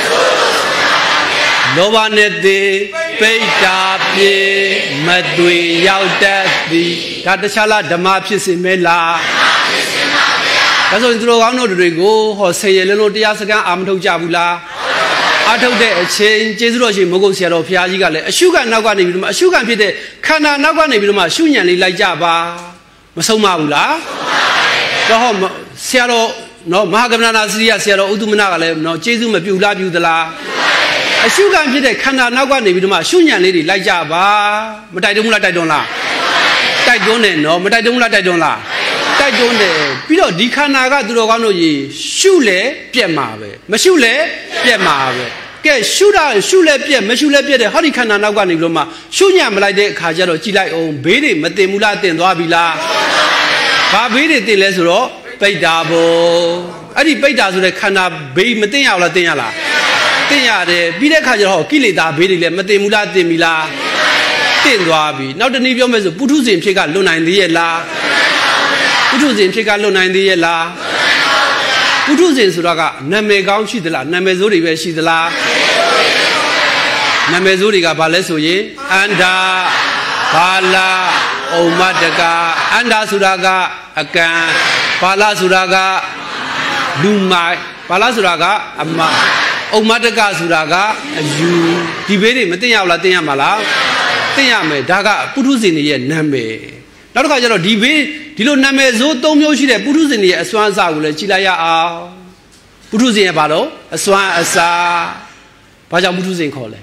လောဘနဲ့သေးပိဋ္ဌာပြေမသွေရောက်တတ်သည်ဒါတခြားလားဓမ္မဖြစ်စေမဲလားဒါဆိုရင်သူတို့ကောင်းတို့တွေကိုဟောဆေရလုံးလုံးတရားစခန်းအာမထုတ်ကြဘူးလားအထုတ်တဲ့အချိန်ကျေးဇူးတော်ရှင်မုဂုတ်ဆရာတော်ဘုရားကြီးကလည်းအရှုခံနောက်ကနေပြီးတော့မှအရှုခံဖြစ်တဲ့ခန္ဓာနောက်ကနေပြီးတော့မှရှုညံလေးလိုက်ကြပါမဆုံးမဘူးလားတော့ဟောဆရာတော်နော်မဟာကမ္မနာစရိယဆရာတော်ဥဒ္ဓမနကလည်းနော်ကျေးဇူးမပြုလားပြုသလားအရှုခံဖြစ်တဲ့ခန္ဓာနောက်ကနေပြီးတော့မှရှုညံလေးတွေလိုက်ကြပါမတိုက်တွန်းဘူးလားတိုက်တွန်းလားတိုက်တွန်းတယ်နော်မတိုက်တွန်းဘူးလားတိုက်တွန်းလားတိုက်တွန်းတယ်ပြီးတော့ဒီခန္ဓာကသူတော်ကောင်းတို့ကြီးရှုလဲပြက်မှာပဲမရှုလဲပြက်မှာပဲကဲရှုတာရှုလဲပြက်မရှုလဲပြက်တဲ့ဟောဒီခန္ဓာနောက်ကနေပြီးတော့မှရှုညံမလိုက်တဲ့အခါကျတော့ကြည်လိုက်အောင်ဘေးတွေမတင်ဘူးလားတင်သွားပြီလားဘာဘေးတွေတင်လဲဆိုတော့ပိဋ္ဌာဘောအဲ့ဒီပိဋ္ဌာဆိုတဲ့ခန္ဓာဘေးမတင်ရဘူးလားတင်ရလားတင်ရတယ်ပြီးတဲ့အခါကျတော့ကိလေသာဘေးတွေလည်းမတင်ဘူးလားတင်ပြီလားတင်သွားပြီနောက်တနည်းပြောမယ်ဆိုပုထုဇဉ်ဖြစ်ကလွတ်နိုင်သေးရဲ့လားပုထုဇဉ်ဖြစ်ကလွတ်နိုင်သေးရဲ့လားပုထုဇဉ်ဆိုတာကနာမည်ကောင်းရှိသလားနာမည်ဆိုးတွေပဲရှိသလားနာမည်ဆိုးတွေကဘာလဲဆိုရင်အန္တာဘာလာဩမတကအန္တာဆိုတာကအကံဘာလာဆိုတာကလူမိုက်ဘာလာဆိုတာကအမဩမတကဆိုတာကအယူဒီဘေးတွေမသိရဘူးလားသိရမှာလားသိရမယ်ဒါကပုထုဇဉ်တွေရဲ့နာမည်နောက်တစ်ခါကျတော့ဒီဘေးဒီလိုနာမည်ဆိုးသုံးမျိုးရှိတဲ့ပုထုဇဉ်တွေရဲ့အစွမ်းအစကိုလည်းကြည်လိုက်ရအောင်ပုထုဇဉ်ရဲ့ဘာလို့အစွမ်းအစဘာကြောင့်ပုထုဇဉ်ခေါ်လဲ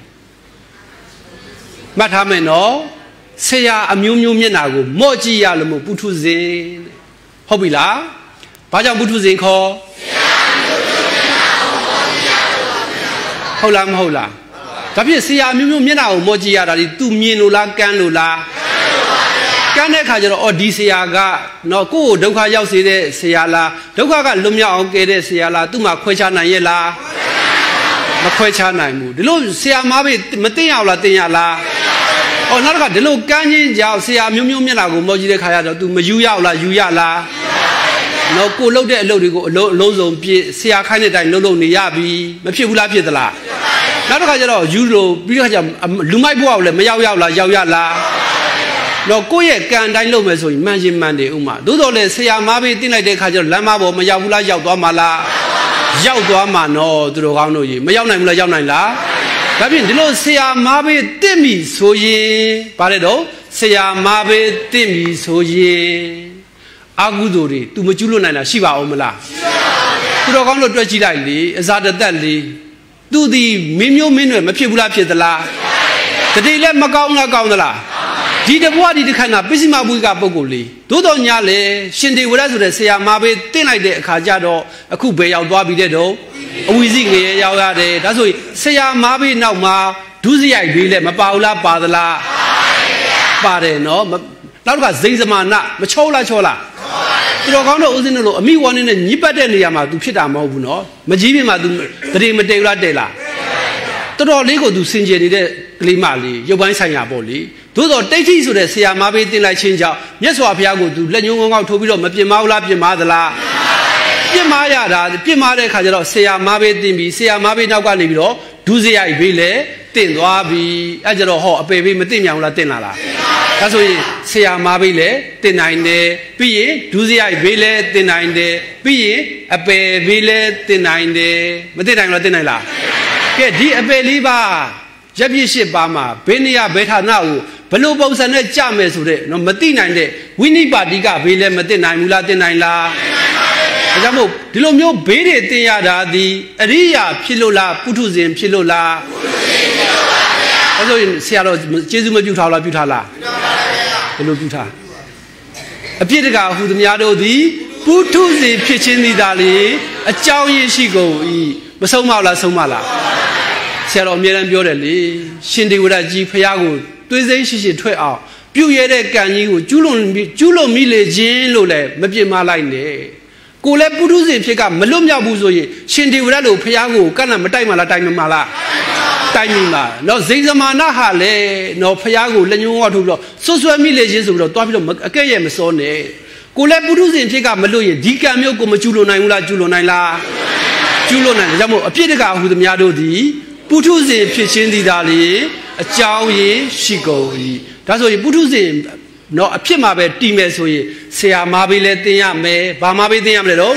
မှတ်ထားမယ်နော်ဆရာအမျိုးမျိုးမျက်နှာကိုမော့ကြည့်ရလို့မို့ပုထုဇဉ်ဟုတ်ပြီလားဘာကြောင့်ပုထုဇဉ်ခေါ်ဆရာအမျိုးမျိုးမျက်နှာကိုမော့ကြည့်ရလို့ဟုတ်လားမဟုတ်လားဒါဖြင့်ဆရာအမျိုးမျိုးမျက်နှာကိုမော့ကြည့်ရတာဒီသူမြင်လို့လားကန်းလို့လားကန်းတဲ့ခါကျတော့အော်ဒီဆရာကနော်ကိုယ့်ကိုဒုက္ခရောက်စေတဲ့ဆရာလားဒုက္ခကလွတ်မြောက်အောင်ကယ်တဲ့ဆရာလားသူ့မှာခွဲခြားနိုင်ရဲ့လားမခွဲခြားနိုင်ဘူးဒီလိုဆရာမားပဲမသိရအောင်လားသိရလားအော်နောက်တစ်ခါဒီလိုကန်းချင်းကြောင့်ဆရာမျိုးမျိုးမျက်နှာကိုမော့ကြည့်တဲ့ခါကျတော့ तू မယူရအောင်လားယူရလားနော်ကိုလှုပ်တဲ့အလုပ်တွေကိုအလုံးအလုံးစုံပြည့်ဆရာခိုင်းတဲ့အတိုင်းလှုပ်လှုပ်နေရပြီမဖြစ်ဘူးလားဖြစ်သလားနောက်တစ်ခါကျတော့ယူလို့ပြီးတော့ကျလူမိုက်ဘဝကိုလည်းမရောက်ရောက်လားရောက်ရလားတော့ကိုယ့်ရဲ့ကံတိုင်းလုပ်မယ်ဆိုရင်မှန်ရင်မှန်တယ်ဥမာသို့တော်လည်းဆရာမားပေးတင်လိုက်တဲ့ခါကျတော့လမ်းမပေါ်မရောက်ဘူးလားရောက်သွားမှာလားရောက်သွားမှာနော်သူတို့ကောင်းတို့ကြီးမရောက်နိုင်ဘူးလားရောက်နိုင်လားဒါဖြင့်ဒီလိုဆရာမားပေးတင့်ပြီဆိုရင်ဗါတဲ့တော့ဆရာမားပေးတင့်ပြီဆိုရင်အာဟုသူတွေ तू မကျူးလွတ်နိုင်တာရှိပါအောင်မလားရှိပါပါဘုရားသူတို့ကောင်းတို့တွေ့ကြည့်လိုက်လေအစာတသက်လေ तू ဒီမင်းမျိုးမင်းတွေမဖြစ်ဘူးလားဖြစ်သလားတတိလည်းမကောင်းလားကောင်းသလားဒီတဘွားဒီတခဏပစ္စည်းမဘုရားပုဂ္ဂိုလ်လေးသို့တော်ညာလေရှင်တေဝရဆိုတဲ့ဆရာမားပေးတင့်လိုက်တဲ့အခါကျတော့အခုဘယ်ရောက်သွားပြီတဲ့တော့အဝီစီငရေရောက်ရတယ်ဒါဆိုရင်ဆရာမားပေးနောက်မှာဒုစရိုက်ဘေးလဲမပါဘူးလားပါသလားပါတယ်နော်နောက်တစ်ခါဇိမ်စမာနမချောလားချောလားသူတော်ကောင်းတို့ဦးစင်းတို့လိုအမိဝါနေနဲ့ညှိပတ်တဲ့နေရာမှာ तू ဖြစ်တာမဟုတ်ဘူးနော်မကြီးပြင်မှာ तू တရေမတေဘူးလားတဲ့လားတော်တော်လေးကို तू စင်ကြယ်နေတဲ့ကလေးမလေးရုပ်ပိုင်းဆိုင်ရာပေါ့လေသို့တော့တိတ်ထိဆိုတဲ့ဆရာမားပေးတင်လိုက်ခြင်းကြောင့်မြတ်စွာဘုရားကို तू လက်ညှိုးငုံငေါထိုးပြီးတော့မပြစ်မဘူးလားပြစ်မသလားပြစ်မရတာပြစ်မတဲ့ခါကျတော့ဆရာမားပေးတင်ပြီးဆရာမားပေးနောက်ကနေပြီးတော့ဒုစရိုက်ဘေးလဲတင့်သွားပြီအဲကြတော့ဟောအပေဘေးမတင့်မြောင်လားတင့်လာလားဒါဆိုရင်ဆရာမားဘေးလဲတင့်နိုင်တယ်ပြီးရင်ဒုစရိုက်ဘေးလဲတင့်နိုင်တယ်ပြီးရင်အပေဘေးလဲတင့်နိုင်တယ်မတင့်နိုင်လားတင့်နိုင်လားကဲဒီအပေလေးပါရပ်ပြည့်ရှစ်ပါမှာဘယ်နေရာဘယ်ဌာနကိုဘလို့ပုံစံနဲ့ကြမယ်ဆိုတဲ့နော်မသိနိုင်တဲ့ဝိနိပါတိကဘေးလဲမတင့်နိုင်ဘူးလားတင့်နိုင်လားဒါကြောင့်မို့ဒီလိုမျိုးဘေးတွေတင်ရတာဒီအရိယာဖြစ်လို့လားပုထုဇဉ်ဖြစ်လို့လားပုထုဇဉ်ဖြစ်လို့ပါဗျာအဲဆိုရင်ဆရာတော်ကျေးဇူးမပြုထားလားပြုထားလားပြုထားပါဗျာဘယ်လိုပြုထားအပြစ်တကာဟူသမျှတို့သည်ပုထုဇဉ်ဖြစ်ခြင်းသည်သာလေအကြောင်းရင်းရှိကုန်၏မဆုံးမလားဆုံးမလားဆရာတော်အမြဲတမ်းပြောတယ်လေရှင်ဒေဝရကြီးဖះကိုသွေးစိမ်းရှိရှိထွက်အောင်ပြုရတဲ့ကံကြီးကိုကျူးလွန်ကျူးလွန်မိလေခြင်းလို့လည်းမပြစ်မှားလိုက်နဲ့ကိုလည်းပုထုဇဉ်ဖြစ်ကမလွတ်မြောက်ဘူးဆိုရင်ရှင်ဒေဝရလို့ဖះကိုကန့်လန့်မတိုက်မှလားတိုက်မှမလားတိုက်မိမှာနော်ဇိမ်စမာနဟာလေနော်ဖះကိုလက်ညှိုးဝါထုတ်ပြီးတော့ဆွဆွဲမိလေခြင်းဆိုပြီးတော့တွားပြီးတော့အကဲ့ရဲ့မစောနဲ့ကိုလည်းပုထုဇဉ်ဖြစ်ကမလွတ်ရင်ဒီကံမျိုးကိုမကျူးလွန်နိုင်ဘူးလားကျူးလွန်နိုင်လားကျူးလွန်နိုင်တယ်ကြောင့်မို့အပြစ်တကာဟူသမျှတို့သည်ပုထုဇဉ်ဖြစ်ခြင်းသည်သာလေအကြောင်းရင်းရှိကုန်၏ဒါဆိုရင်ပုထုဇဉ်နော်အဖြစ်မှာပဲတည်မယ်ဆိုရင်ဆရာမားဘေးလဲတင်ရမယ်ဘာမားဘေးတင်ရမလဲတော့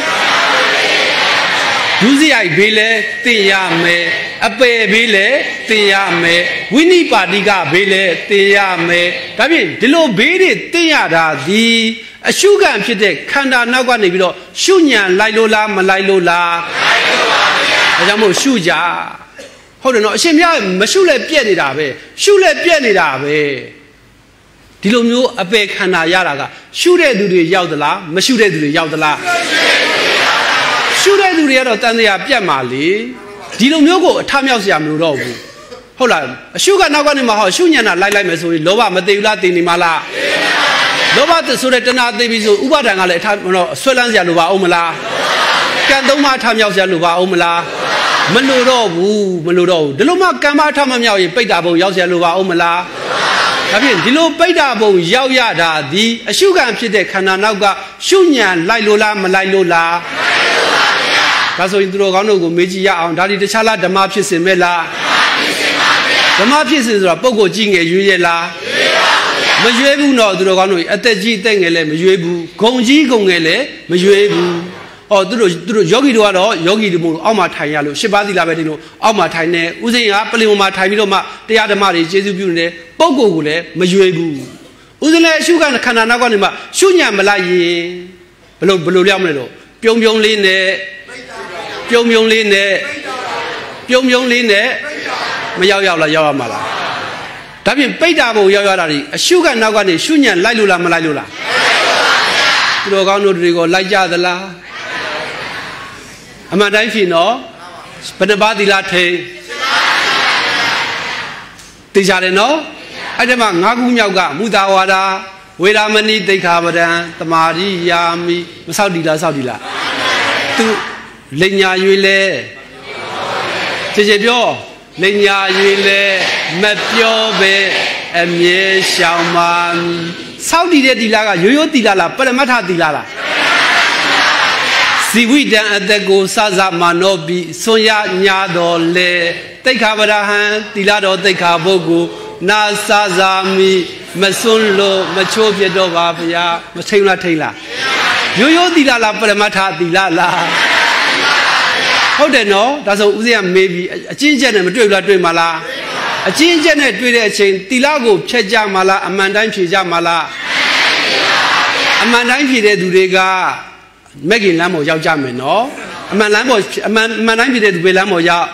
ဒုစရိုက်ဘေးလဲတင်ရမယ်အပယ်ဘေးလဲတင်ရမယ်ဝိနိပါတိကဘေးလဲတင်ရမယ်ဒါဖြင့်ဒီလိုဘေးတွေတင်ရတာဒီအရှုခံဖြစ်တဲ့ခန္ဓာနောက်ကနေပြီးတော့ရှုညံလိုက်လို့လားမလိုက်လို့လားလိုက်လို့ပါဗျာဒါကြောင့်မို့ရှုကြဟုတ်တယ်နော်အရှင်မြတ်မရှုလဲပြက်နေတာပဲရှုလဲပြက်နေတာပဲဒီလိုမျိုးအပေခန္ဓာရတာကရှုတဲ့သူတွေရောက်သလားမရှုတဲ့သူတွေရောက်သလားရှုတဲ့သူတွေကတော့တန်တရားပြတ်မှာလေဒီလိုမျိုးကိုအထမြောက်စရာမလိုတော့ဘူးဟုတ်လားအရှုကနောက်ကနေမှဟောရှုညံတာလိုက်လိုက်မယ်ဆိုရင်လောဘမသိဘူးလားသိနေမှာလားလောဘဆိုတဲ့တဏှာသိပြီဆိုဥပါဒံကလည်းအထတော့ဆွဲလန်းစရာလိုပါအောင်မလားကံသုံးပါးထမြောက်စရာလိုပါအောင်မလားမလိုတော့ဘူးမလိုတော့ဘူးဒီလိုမှကံမထမမြောက်ရင်ပိဋ္ဌာဘုံရောက်စရာလိုပါအောင်မလားဒါဖြင့်ဒီလိုပိဋ္ဌာဘုံရောက်ရတာဒီအရှုခံဖြစ်တဲ့ခန္ဓာနောက်ကရှုညံလိုက်လို့လားမလိုက်လို့လားလိုက်လို့ပါဗျာဒါဆိုရင်သူတော်ကောင်းတို့ကိုမေးကြည့်ရအောင်ဒါဒီတခြားလားဓမ္မဖြစ်စင်မဲ့လားဓမ္မဖြစ်စင်ပါဗျာဓမ္မဖြစ်စဉ်ဆိုတာပုဂ္ဂိုလ်ကြီးငယ်ရွေးရလားမရွေးဘူးနော်သူတို့ကောင်းတို့အသက်ကြီးအသက်ငယ်လည်းမရွေးဘူးဂုံကြီးဂုံငယ်လည်းမရွေးဘူးဟောသူတို့သူတို့ယောဂီတို့ကတော့ယောဂီတို့မို့အောက်မှာထိုင်ရလို့ရှစ်ပါးသီလပဲတင်လို့အောက်မှာထိုင်နေဥစဉ်ကပလင်ပေါ်မှာထိုင်ပြီးတော့မှတရားဓမ္မတွေကျေးဇူးပြုနေတယ်ပုဂ္ဂိုလ်ကိုလည်းမရွေးဘူးဥစဉ်လည်းအရှုကခန္ဓာနောက်ကနေမှရှုညံမလိုက်ရင်ဘလို့ဘလို့လျောက်မလဲတော့ပြုံပြုံလေးနဲ့ပြုံပြုံလေးနဲ့ပြုံပြုံလေးနဲ့မရောက်ရောက်လားရောက်ရမှာလားဒါဖြင့်ပိဋ္ဌာဘုံရောက်ရတာဒီအရှုကနောက်ကနေရှုညံလိုက်လို့လားမလိုက်လို့လားသူတော်ကောင်းတို့တွေကိုလိုက်ကြသလားအမှန်တိုင်းဖြစ်နော်ဘယ်နှပါးသီလထိန်သိကြတယ်နော်အဲ့ဒီမှာငါးခုမြောက်ကမုသာဝါဒဝေရမဏိသိက္ခာပဒံတမာရိယာမိမဆောက်တည်လားဆောက်တည်လားသူလိညာရွေလဲကြည်ကြည်ပြောလိညာရွေလဲမပြောပဲအမြဲရှောင်ပါဆောက်တည်တဲ့သီလကရိုးရိုးသီလလားပရမတ္ထသီလလားဇီဝိတံအတကိုစစမာနောပိစွန်ရညာတော်လေသိက္ခာပဒဟံသီလတော်သိက္ခာပုဂ္ဂိုလ်နာစစမိမစွန်းလို့မချိုးပြတော့ပါဗျာမထိန်လားထိန်လားရိုးရိုးသီလလားပရမတ္ထသီလလားဟုတ်တယ်နော်ဒါဆိုဦးဇင်းကမေးပြီးအချင်းချက်နဲ့မတွေ့ဘူးလားတွေ့မှာလားအချင်းချက်နဲ့တွေ့တဲ့အချိန်သီလကိုဖျက်ကြမှာလားအမှန်တိုင်းဖြေကြမှာလားအမှန်တိုင်းဖြေတဲ့သူတွေကမက်ကင်လမ်းပေါ်ရောက်ကြမယ်နော်အမှန်လမ်းပေါ်အမှန်အမှန်တိုင်းဖြေတဲ့သူဘယ်လမ်းပေါ်ရောက်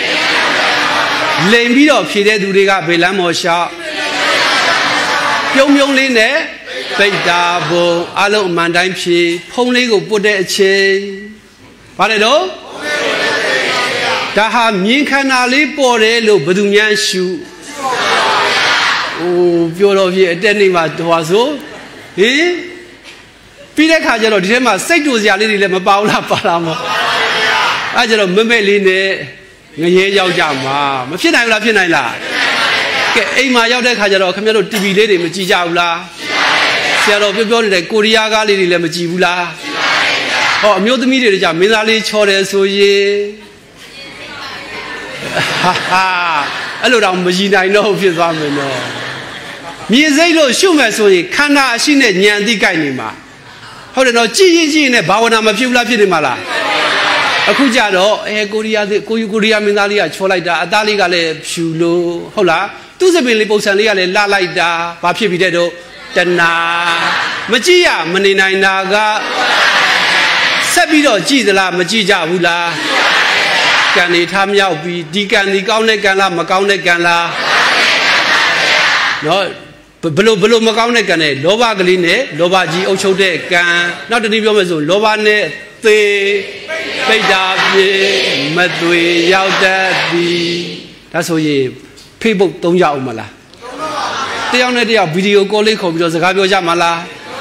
လိန်ပြီးတော့ဖြေတဲ့သူတွေကဘယ်လမ်းပေါ်ရှောက်ပြုံးပြုံးလေးနဲ့ပိဋ္ဌာဘုံအလုံးအမှန်တိုင်းဖြေဖုံးလေးကိုပုတ်တဲ့အချိန်ဘာလဲတော့ဒါဟာမြင်ခန္ဓာလေးပေါ်တယ်လို့ဘယ်သူများရှုအိုးပြောတော့ဖြစ်အတက်နေမှာဟောဆိုဟင်ပြီးတဲ့ခါကျတော့ဒီထဲမှာစိတ်တူစရာလေးတွေလည်းမပါဘူးလားပါလားမောအဲကျတော့မမဲ့လေးနဲ့ငရဲရောက်ကြမှာမဖြစ်နိုင်ဘူးလားဖြစ်နိုင်လားကဲအိမ်မှာရောက်တဲ့ခါကျတော့ခင်ဗျားတို့ တီ ဗီ လေးတွေမကြည့်ကြဘူးလားဆရာတော်ပြောပြောနေတဲ့ကိုရီးယားကားလေးတွေလည်းမကြည့်ဘူးလားဟောအမျိုးသမီးတွေကြမင်းသားလေးချော်တယ်ဆိုရင်ဟာဟာအဲ့လိုတော့မကြည့်နိုင်တော့ဖြစ်သွားမယ်နော်မြင်စိတ်လို့ရှုမယ်ဆိုရင်ခန္ဓာအရှိနဲ့ဉာဏ်သိကြိုက်နေမှာဟုတ်တယ်နော်ကြည်ရင်ကြည်ရင်နဲ့ဘာဝနာမဖြစ်ဘူးလားဖြစ်နေမှာလားအခုကြတော့အဲကိုရီးယားကိုယူကိုရီးယားမင်းသားလေးကချောလိုက်တာအသားလေးကလည်းဖြူလို့ဟုတ်လားသူ့စပင်လေးပုံစံလေးကလည်းလှလိုက်တာဘာဖြစ်ပြီးတဲ့တော့တဏှာမကြည့်ရမနေနိုင်တာကဆက်ပြီးတော့ကြည်သလားမကြည့်ကြဘူးလားကံနေထားမြောက်ပြီးဒီကံဒီကောင်းတဲ့ကံလားမကောင်းတဲ့ကံလားနော်ဘလို့ဘလို့မကောင်းတဲ့ကံနဲ့လောဘကလေးနဲ့လောဘကြီးအုပ်ချုပ်တဲ့ကံနောက်တနည်းပြောမယ်ဆိုလောဘနဲ့သေပိဋ္ဌာပြေမသွေရောက်တတ်သည်ဒါဆိုရင် Facebook သုံးကြအောင်မလားတယောက်နဲ့တယောက်ဗီဒီယိုကောလေးခေါ်ပြီးတော့စကားပြောကြမှာလား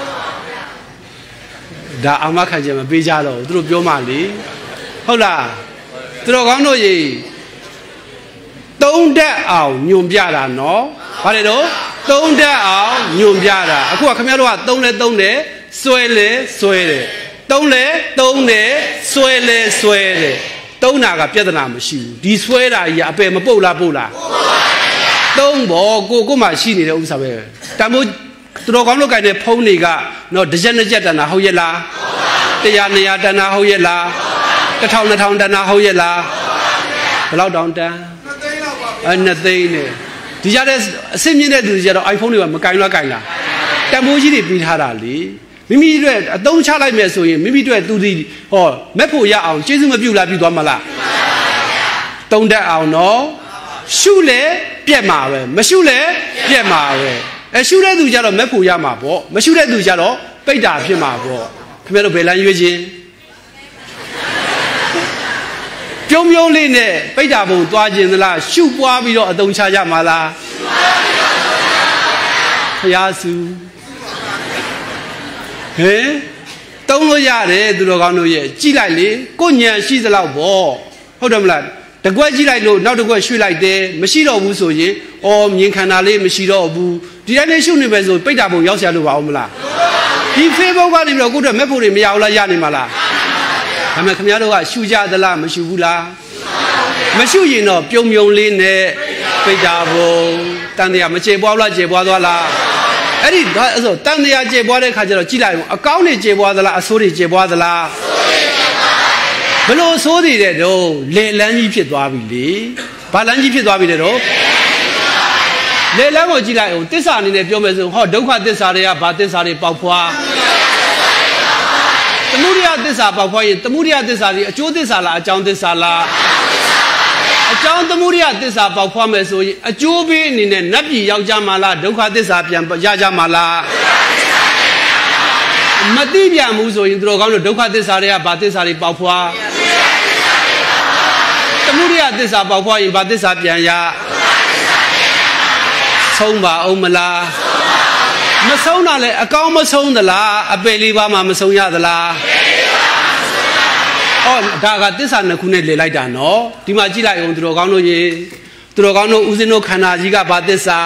ဒါအာမခံချက်မပေးကြတော့ဘူးသူတို့ပြောမှလေဟုတ်လားသူတို့ကောင်းတို့ရေသုံးတက်အောင်ညွန်ပြတာနော်ဘာလဲတော့သုံးတက်အောင်ညွန်ပြတာအခုကခင်ဗျားတို့ကသုံးလဲသုံးတယ်စွဲလဲစွဲတယ်သုံးလဲသုံးတယ်စွဲလဲစွဲတယ်သုံးတာကပြဿနာမရှိဘူးဒီစွဲတာကြီးအပယ်မပုတ်လားပုတ်လားသုံးဘောကိုကိုမှရှိနေတဲ့ဥစ္စာပဲတမို့သူတော်ကောင်းတို့ကင်တဲ့ဖုံးတွေကနော်တစ်ချက်နှစ်ချက်တဏ္ဍာဟုတ်ရဲ့လားတရားနေရာတဏ္ဍာဟုတ်ရဲ့လားတစ်ထောင်နှစ်ထောင်တဏ္ဍာဟုတ်ရဲ့လားဘယ်လောက်တောင်တန်းအဲနှစ်သိန်းနဲ့ဒီကြတဲ့အစ်မြင့်တဲ့သူတွေကြတော့ iPhone တွေကမကင်လားကင်လားတမိုးကြီးတွေပြီးထားတာလေမိမိတို့အသုံးချလိုက်မယ်ဆိုရင်မိမိတို့သူဒီဟောမက်ဖို့ရအောင်ကျေးဇူးမပြုလားပြုသွားမလားတုံးတက်အောင်နော်ရှုလဲပြက်မှာပဲမရှုလဲပြက်မှာပဲအဲရှုတဲ့သူကြတော့မက်ဖို့ရမှာပေါ့မရှုတဲ့သူကြတော့ပိတ်တာဖြစ်မှာပေါ့ခင်ဗျားတို့ဘယ်လမ်းရွေးခြင်းပြုံးပြုံးလေးနဲ့ပိတ်တာဘုံသွားခြင်းသလားရှုပွားပြီးတော့အသုံးချကြမှာလားဖျားစုဟဲ့တုံးလို့ရတယ်သူတော်ကောင်းတို့ရဲ့ကြည့်လိုက်လေကိုညံရှိသလောက်ပေါ့ဟုတ်တယ်မလားတကွက်ကြည့်လိုက်လို့နောက်တကွက်ရွှေ့လိုက်တယ်မရှိတော့ဘူးဆိုရင်အော်မြင်ခန္ဓာလေးမရှိတော့ဘူးဒီတိုင်းလေးရှုနေပဲဆိုပိတ်တာပုံရောက်เสียလို့ပါအောင်မလားဒီ Facebook ကနေပြီးတော့ကိုယ့်အတွက်မက်ဖို့တွေမရဘူးလားရနေမှာလားဒါပေမဲ့ခင်ဗျားတို့ကရှုကြသလားမရှုဘူးလားမရှုရင်တော့ပြုံပြုံလေးနဲ့ပိတာဘုံတန်တရားမကျေပွားလားကျေပွားသွားလားအဲ့ဒီဒါဆိုတန်တရားကျေပွားတဲ့ခါကျတော့ကြည့်လိုက်အောင်အကောင်းတွေကျေပွားသလားအဆိုးတွေကျေပွားသလားဘလို့အဆိုးတွေတဲ့တော့လေလန်းကြီးဖြစ်သွားပြီလေဘာလန်းကြီးဖြစ်သွားပြီတဲ့တော့လေလန်းကိုကြည့်လိုက်အောင်တစ္ဆာအနေနဲ့ပြောမယ်ဆိုဟောဒုက္ခတစ္ဆာတွေကဘာတစ္ဆာတွေပေါက်ဖွာသမုဒယသစ္စာပေါက်ဖွာရင်သမုဒယသစ္စာတွေအကျိုးသစ္စာလားအကြောင်းသစ္စာလားအကြောင်းသမုဒယသစ္စာပေါက်ဖွာမယ်ဆိုရင်အကျိုးပေးအနေနဲ့နတ်ပြည်ရောက်ကြမှာလားဒုက္ခသစ္စာပြန်ရကြမှာလားမသိပြန်ဘူးဆိုရင်သူတို့ကောင်းလို့ဒုက္ခသစ္စာတွေကဘာသစ္စာတွေပေါက်ဖွာသမုဒယသစ္စာပေါက်ဖွာရင်ဘာသစ္စာပြန်ရဆုံးပါအောင်မလားမဆုံးတာလေအကောင်းမဆုံးသလားအပယ်လေးပါးမှမဆုံးရသလားဟောဒါကသစ္စာနှစ်ခုနဲ့လေလိုက်တာနော်ဒီမှာကြည့်လိုက်အောင်သူတော်ကောင်းတို့ရေသူတော်ကောင်းတို့ဦးဇင်းတို့ခန္ဓာကြီးကဘာသစ္စာ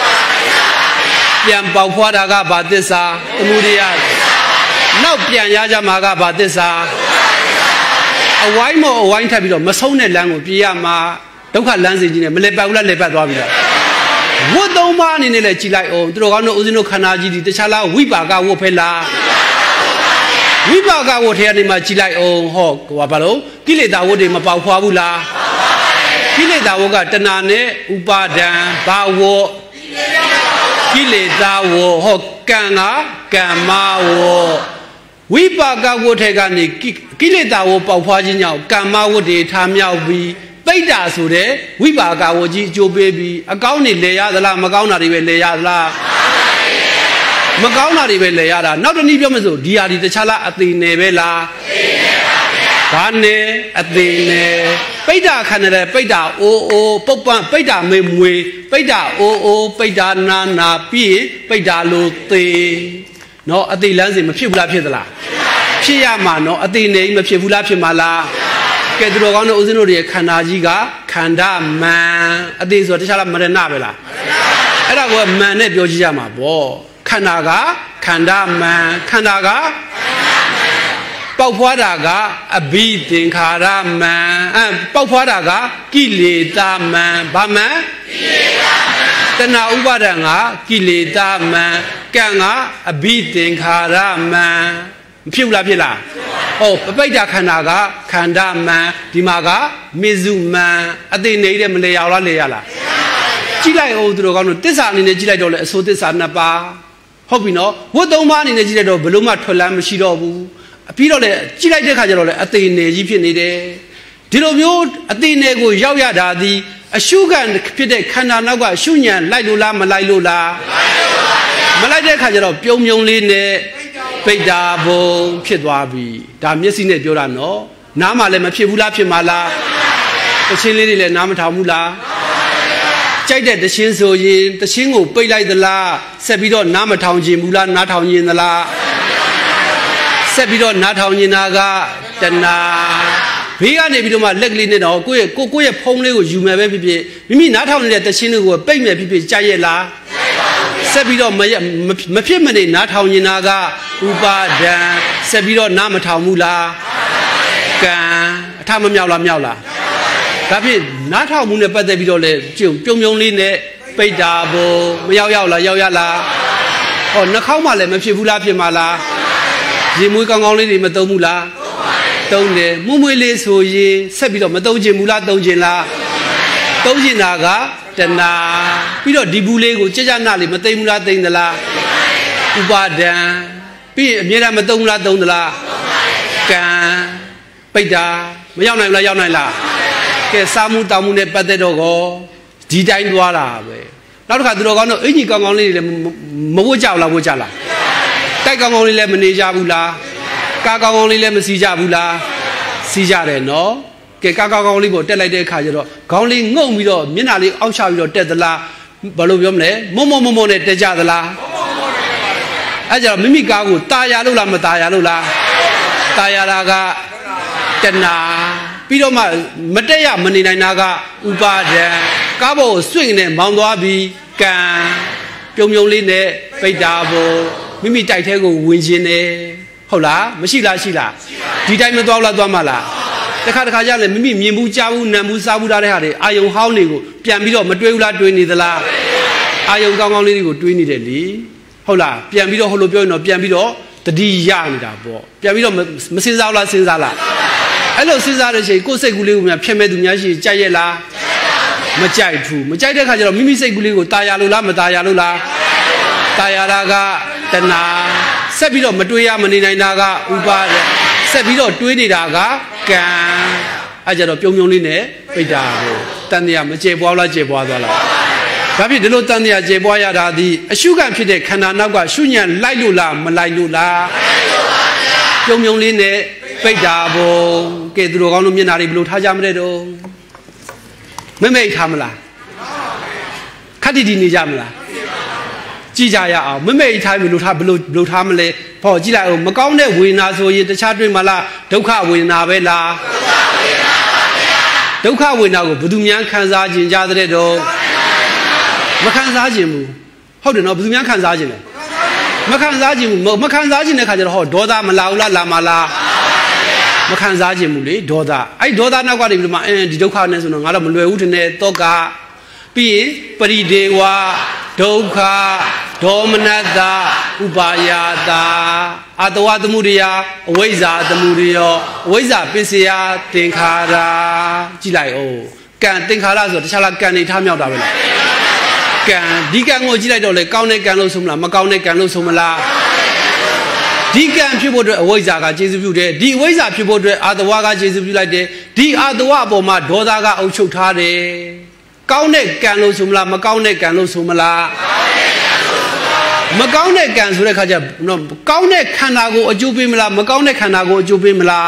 ပြန်ပေါက်ဖွာတာကဘာသစ္စာသမုဒယနောက်ပြန်ရကြမှာကဘာသစ္စာအဝိုင်းမအဝိုင်းထပ်ပြီးတော့မဆုံးတဲ့လမ်းကိုပြေးရမှာဒုက္ခလမ်းစဉ်ကြီးနဲ့မလဲပတ်ဘူးလားလဲပတ်သွားပြီလားဝတ်သုံးပါးအနေနဲ့လည်းကြည်လိုက်အောင်သူတော်ကောင်းတို့ဦးဇင်းတို့ခန္ဓာကြီးဒီတခြားလားဝိပါကဝတ်ဖဲလားဝိပါကဝတ်ထဲကနေမှကြည်လိုက်အောင်ဟောဟောဘာလို့ကိလေသာဝတ်တွေမပေါက်ဖွာဘူးလားကိလေသာဝတ်ကတဏှာနဲ့ဥပါဒံဘာဝတ်ကိလေသာဝတ်ဟောကံကကမ္မဝတ်ဝိပါကဝတ်ထဲကနေကိလေသာဝတ်ပေါက်ဖွာခြင်းကြောင့်ကမ္မဝတ်တွေထားမြောက်ပြီးပိဋ္ဌာဆိုတဲ့ဝိပါကဝကြီးအကျိုးပေးပြီးအကောင်းတွေလဲရသလားမကောင်းတာတွေပဲလဲရသလားမကောင်းတာတွေပဲလဲရတာနောက်တနည်းပြောမယ်ဆိုဒီဟာဒီတခြားလားအသေးနယ်ပဲလားဘာနယ်အသေးနယ်ပိဋ္ဌာခန္ဓာတဲ့ပိဋ္ဌာအိုးအိုးပုပ္ပပိဋ္ဌာမေမွေပိဋ္ဌာအိုးအိုးပိဋ္ဌာနာနာပြီးပိဋ္ဌာလိုသေးနော်အသေးလမ်းစဉ်မဖြစ်ဘူးလားဖြစ်သလားဖြစ်ရမှာနော်အသေးနယ်မဖြစ်ဘူးလားဖြစ်မှာလားကဲသူတော်ကောင်းတို့ဦးဇင်းတို့ရဲ့ခန္ဓာကြီးကခန္ဓာမန်အသေးဆိုတခြားလားမရဏပဲလားအဲ့ဒါကိုမန်နဲ့ပြောကြည့်ရမှာပေါ့ခန္ဓာကခန္ဓာမန်ခန္ဓာကပေါက်ဖွားတာကအဘိသင်္ခါရမန်အဲပေါက်ဖွားတာကကိလေသာမန်ဘာမန်ကိလေသာမန်တဏှာဥပါဒံကကိလေသာမန်ကံကအဘိသင်္ခါရမန်မဖြစ်ဘူးလားဖြစ်လားဟုတ်ပပိဋ္ဌခန္ဓာကခန္ဓာမန်ဒီမှာကမေစုမန်အသိနေတဲ့မလဲရလားလဲရလားကြည့်လိုက်အောင်သူတို့ကောင်းတို့တစ္ဆာအနေနဲ့ကြည့်လိုက်တော့လေအစိုးတစ္ဆာနှစ်ပါးဟုတ်ပြီနော်ဝတ်သုံးပါးအနေနဲ့ကြည့်လိုက်တော့ဘလို့မှထွက်လန်းမရှိတော့ဘူးပြီးတော့လေကြည့်လိုက်တဲ့ခါကျတော့လေအသိနေကြီးဖြစ်နေတယ်ဒီလိုမျိုးအသိနေကိုရောက်ရတာဒီအရှုခံဖြစ်တဲ့ခန္ဓာနောက်ကရှုညံလိုက်လို့လားမလိုက်လို့လားမလိုက်တဲ့ခါကျတော့ပြုံပြုံလေးနဲ့ပိဋ္ဌာဘုံဖြစ်သွားပြီဒါမျက်စိနဲ့ပြောတာနော်နားမှလည်းမဖြစ်ဘူးလားဖြစ်မှာလားတခြင်းလေးတွေလည်းနားမထောင်ဘူးလားကြိုက်တဲ့တခြင်းဆိုရင်တခြင်းကိုပိတ်လိုက်သလားဆက်ပြီးတော့နားမထောင်ခြင်းဘူးလားနားထောင်ခြင်းသလားဆက်ပြီးတော့နားထောင်ခြင်းနာကတဏှာဘေးကနေပြီးတော့မှလက်ကလေးနဲ့တော့ကိုယ့်ရဲ့ကိုကိုယ့်ရဲ့ဖုံးလေးကိုယူမယ်ပဲဖြစ်ဖြစ်မိမိနားထောင်နေတဲ့တခြင်းတွေကိုပိတ်မယ်ဖြစ်ဖြစ်ကြိုက်ရဲ့လားဆက်ပြီးတော့မဖြစ်မနေနားထောင်နေတာကဥပါဒံဆက်ပြီးတော့နားမထောင်ဘူးလားကံအထမမြောက်လားမြောက်လားဒါဖြင့်နားထောင်မှုနဲ့ပတ်သက်ပြီးတော့လေပြုံပြုံပြုံလေးနဲ့ပိဋ္ဌာဘုံမရောက်ရောက်လားရောက်ရလားဟောနှာခေါင်းမှလည်းမဖြစ်ဘူးလားဖြစ်မှာလားရေမွေးကောင်းကောင်းလေးတွေမသုံးဘူးလားသုံးတယ်မှုမွေးလေးဆိုရင်ဆက်ပြီးတော့မသုံးခြင်းဘူးလားသုံးခြင်းလားသုံးခြင်းတာကတဏှာပြီးတော့ဒီဘူးလေးကိုကြကြနာလေးမသိမ့်ဘူးလားသိမ့်သလားဥပါဒံပြီးရင်အမြဲတမ်းမသုံးဘူးလားသုံးသလားကံပိဋ္ဌာမရောက်နိုင်ဘူးလားရောက်နိုင်လားကဲစားမှုတောင်းမှုနဲ့ပတ်သက်တော့ကောဒီတိုင်းသွားတာပဲနောက်တစ်ခါသူတော်ကောင်းတို့အင်ကြီးကောင်းကောင်းလေးတွေလည်းမဝတ်ကြဘူးလားဝတ်ကြလားတိုက်ကောင်းကောင်းလေးလည်းမနေကြဘူးလားကားကောင်းကောင်းလေးလည်းမစီကြဘူးလားစီကြတယ်နော်ကဲကားကောင်းကောင်းလေးကိုတက်လိုက်တဲ့အခါကျတော့ခေါင်းလေးငုံပြီးတော့မျက်နှာလေးအောက်ချပြီးတော့တက်သလားဘာလို့ပြောမလဲမုံမုံမုံမုံနဲ့တက်ကြသလားအဲကြတော့မိမိကားကိုตาရလို့လားမตาရလို့လားตาရတာကတဏှာပြီးတော့မှမတက်ရမနေနိုင်တာကဥပါဒံကားပေါ်ကိုစွန့်နေမောင်းသွားပြီးကံပြုံပြုံလေးနဲ့ပိဋ္ဌာဘုံမိမိတိုက်ထဲကိုဝင်ခြင်းနဲ့ဟုတ်လားမရှိလားရှိလားဒီတိုင်းမသွားလားသွားမှလားတခါတခါကြလဲမိမိမြင်ဘူးကြားဘူးနံဘူးစားဘူးထားတဲ့ဟာတွေအာယုံဟောင်းတွေကိုပြန်ပြီးတော့မတွေးဘူးလားတွေးနေသလားအာယုံကောင်းကောင်းလေးတွေကိုတွေးနေတယ်လေဟုတ်လားပြန်ပြီးတော့ဟိုလိုပြောရင်တော့ပြန်ပြီးတော့တတိယနေတာပေါ့ပြန်ပြီးတော့မစင်စားလားစဉ်းစားလားအဲ့လိုစဉ်းစားတဲ့ချိန်ကိုယ်စိတ်ကူးလေးကိုများဖြတ်မဲ့သူများရှိကြိုက်ရဲ့လားမကြိုက်ဘူးမကြိုက်တဲ့ခါကျတော့မိမိစိတ်ကူးလေးကိုตายရလို့လားမตายရလို့လားตายရတာကတဏှာဆက်ပြီးတော့မတွေးရမနေနိုင်တာကဥပါဒဆက်ပြီးတော့တွေးနေတာကကံအဲ့ကြတော့ပြုံပြုံလေးနဲ့ပိတ်တာကိုတန်တရားမကျေပွားလားကျေပွားသွားလားဘာဖြစ်ဒီလိုတန်တရားကျေပွားရတာဒီအရှုခံဖြစ်တဲ့ခန္ဓာနောက်ကရှုညံလိုက်လို့လားမလိုက်လို့လားပြုံပြုံလေးနဲ့ပိတ်တာဘုံကဲသူတို့ကောင်းတို့မျက်နာတွေဘယ်လိုထားကြမလဲတော့မမိတ်ထားမလားခက်တီတီနေကြမလားကြည်ကြရအောင်မမိတ်ထားပြီလို့ထားဘယ်လိုဘယ်လိုထားမလဲဟောကြည့်လိုက်အောင်မကောင်းတဲ့ဝေဒနာဆိုရင်တခြားတွေ့မလားဒုက္ခဝေဒနာပဲလားဒုက္ခဝေဒနာကိုဘယ်သူများခံစားခြင်းကြတဲ့တော့မခံစားခြင်းဘူးဟုတ်တယ်နော်ဘယ်သူများခံစားခြင်းလဲမခံစားခြင်းဘူးမခံစားခြင်းတဲ့ခါကျတော့ဟောဒေါသမလာဘူးလားလာမလားမခံစားခြင်းဘူးလေဒေါသအဲ့ဒေါသနောက်ကနေပြီးတော့မှအင်းဒီဒုက္ခနဲ့ဆိုတော့ငါတော့မလွယ်ဘူးထင်တယ်တောကပြီးရင်ပရိဒေဝဒုက္ခဒေါမနတဥပါယတာအတဝသမှုတရားအဝိဇ္ဇာသမှုရောအဝိဇ္ဇာပစ္စယသင်္ခါရကြည့်လိုက်အောင်ကံသင်္ခါရဆိုတော့တခြားလားကံနေထားမြောက်တာပဲလားကံဒီကံကိုကြည့်လိုက်တော့လေကောင်းတဲ့ကံလို့ဆိုမလားမကောင်းတဲ့ကံလို့ဆိုမလားဒီကံဖြစ်ဖို့အတွက်အဝိဇ္ဇာကကျေစုပြုတယ်ဒီအဝိဇ္ဇာဖြစ်ဖို့အတွက်အာတဝကကျေစုပြုလိုက်တယ်ဒီအာတဝအပေါ်မှာဒေါသကအုပ်ချုပ်ထားတယ်ကောင်းတဲ့ကံလို့ဆိုမလားမကောင်းတဲ့ကံလို့ဆိုမလားမကောင်းတဲ့ကံဆိုတဲ့ခါကျတော့ကောင်းတဲ့ခန္ဓာကိုအကျိုးပေးမလားမကောင်းတဲ့ခန္ဓာကိုအကျိုးပေးမလား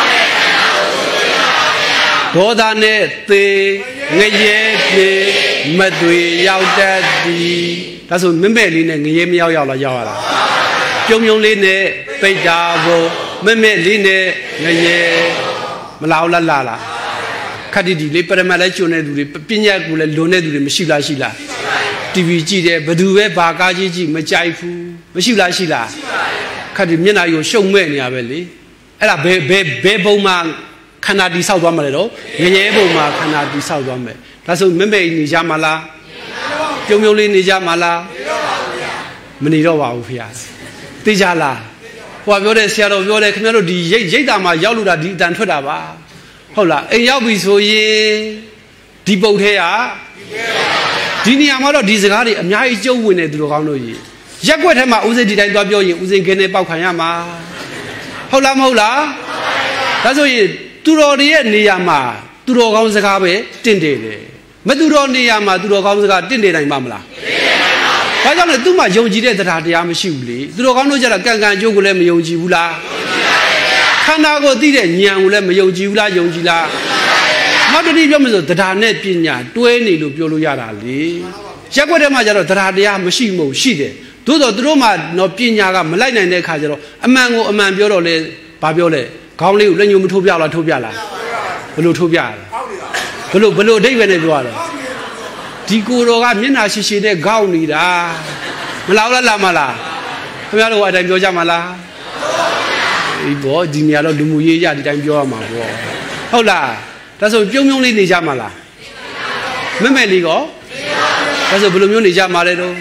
ဒေါသနဲ့သေငရဲပြေမသွေရောက်တတ်သည်ဒါဆိုမမဲ့လေးနဲ့ငရဲမရောက်ရောက်လားရောက်ရလားပြုံပြုံလေးနဲ့ပိတ်တာဘုံမမဲ့လေးနဲ့ငရဲမလာလားလာလားခက်တီတီလေးပရမတ်လဲကျွန်းတဲ့သူတွေပညာကူလဲလွန်တဲ့သူတွေမရှိလားရှိလားတီဗီကြည့်တယ်ဘသူပဲဘာကားကြီးကြည့်မကြိုက်ဘူးမရှိလားရှိလားခက်တီမျက်နှာကိုရှုံမဲ့နေရပဲလေအဲ့ဒါဘယ်ဘယ်ဘယ်ဘုံမှာခန္ဓာတိဆောက်သွားမှာလဲတော့ငရဲဘုံမှာခန္ဓာတိဆောက်သွားမယ်ဒါဆိုမမဲ့နေကြမှာလားပြုံပြုံလေးနေကြမှာလားမနေတော့ပါဘူးဖေ။သိကြလား။ဟိုပြောတဲ့ဆရာတော်ပြောတယ်ခင်ဗျားတို့ဒီရိတ်ရိတ်တာမှာရောက်လို့တာဒီအတန်ထွက်တာပါ။ဟုတ်လား။အိမ်ရောက်ပြီဆိုရင်ဒီပုတ်ထဲကဒီနေရာမှာတော့ဒီစကားတွေအများကြီးကျုံဝင်နေသူတို့ကောင်းတို့ကြီးရက်ွက်ထဲမှာဦးစိန်ဒီတိုင်းသွားပြောရင်ဦးစိန်ခင်းနေပေါက်ခံရမှာ။ဟုတ်လားမဟုတ်လား။ဒါဆိုရင်သူတော်တွေရဲ့နေရာမှာသူတော်ကောင်းစကားပဲတင့်တယ်လေ။မသူတော်နေရာမှာသူတော်ကောင်းစကားတင့်တယ်နိုင်ပါမလား။ဘာကြောင့်လဲသူ့မှာယုံကြည်တဲ့တရားတရားမရှိဘူးလေသူတို့ကောင်းတို့ကြတော့ကံကံအကျိုးကိုလည်းမယုံကြည်ဘူးလားခန္ဓာကိုသိတဲ့ဉာဏ်ကိုလည်းမယုံကြည်ဘူးလားယုံကြည်လားနောက်တစ်နည်းပြောမယ်ဆိုတရားနဲ့ပညာတွဲနေလို့ပြောလို့ရတာလေရက်ွက်ထဲမှာကျတော့တရားတရားမရှိမဟုတ်ရှိတယ်သို့တော့သူတို့မှာတော့ပညာကမလိုက်နိုင်တဲ့အခါကျတော့အမှန်ကိုအမှန်ပြောတော့လေဘာပြောလဲခေါင်းလေးကိုလက်ညှိုးမထိုးပြလားထိုးပြလားဘယ်လိုထိုးပြလဲဘယ်လိုဘယ်လိုအဓိပ္ပာယ်နဲ့ပြောရလဲဒီကိုယ်တော်ကမျက်နှာရှိရှိနဲ့ခေါင်းနေတာမလားလားလာမလားခင်ဗျားတို့ကအတိုင်းပြောကြမှာလားဒီဘောဒီနေရာတော့လူမှုရေးရဒီတိုင်းပြောရမှာပေါ့ဟုတ်လားဒါဆိုပြုံးပြုံးလေးနေကြမှာလားမမဲ့လေးကောဒါဆိုဘယ်လိုမျိုးနေကြမှာလဲတော့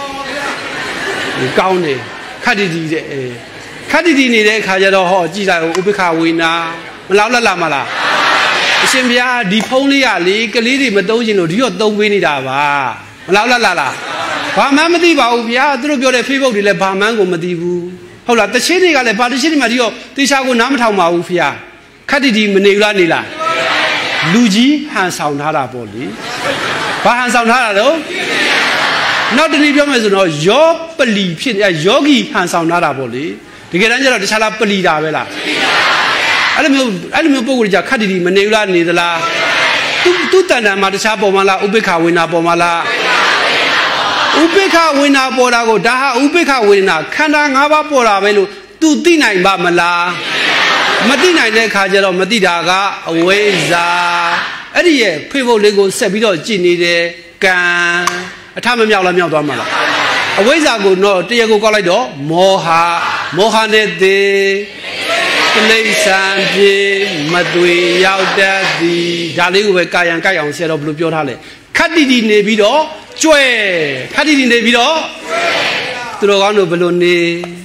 ကောင်းတယ်ခက်တီတီတဲ့အဲခက်တီတီနေတဲ့အခါကျတော့ဟောကြည်လိုက်ဥပ္ပခဝေနာမလားလားလာမလားအရှင်ဘုရားဒီဖုံးလေးကလေကလေးတွေမသုံးချင်လို့ဒီတော့သုံးပေးနေတာပါမလားလားလာလားဘာမှမသိပါဘူးဗျာသူတို့ပြောတဲ့ Facebook တွေလည်းဘာမှန်းကိုမသိဘူးဟုတ်လားတချင်းတွေကလည်းဘာတချင်းတွေမှဒီတော့တေချာကိုနားမထောင်ပါဘူးဖေခက်တီတီမနေဘူးလားနေလားလူကြီးဟန်ဆောင်ထားတာပေါ့လေဘာဟန်ဆောင်ထားတာတော့နောက်တနည်းပြောမယ်ဆိုတော့ယောပလီဖြစ်နေယောဂီဟန်ဆောင်ထားတာပေါ့လေတကယ်တမ်းကျတော့တခြားလားပလီတာပဲလားအဲ့လိုမျိုးအဲ့လိုမျိုးပုံကိုယ်ကြီးခက်တီတီမနေဘူးလားနေသလားသူသူတန်တန်မှာတခြားပေါ်မှာလားဥပိ္ပခဝေနာပေါ်မှာလားဥပိ္ပခဝေနာပေါ်တာကိုဒါဟာဥပိ္ပခဝေနာခန္ဓာ၅ပါးပေါ်တာပဲလို့သူသိနိုင်ပါမလားမသိနိုင်တဲ့အခါကျတော့မသိတာကအဝိဇ္ဇာအဲ့ဒီရဲ့ဖေဖို့လေးကိုဆက်ပြီးတော့ကြည်နေတယ်ကံအထမမြောက်လားမြောက်သွားမှာလားအဝိဇ္ဇာကိုတော့တရားကိုကောက်လိုက်တော့မောဟမောဟနဲ့သေး Play Sanji, Madui, Yauda, the Dali, Kayan Kayan said of Blue Piotale. Kadidi Nebido, Joy, Kadidi Nebido, Drogano Baloni.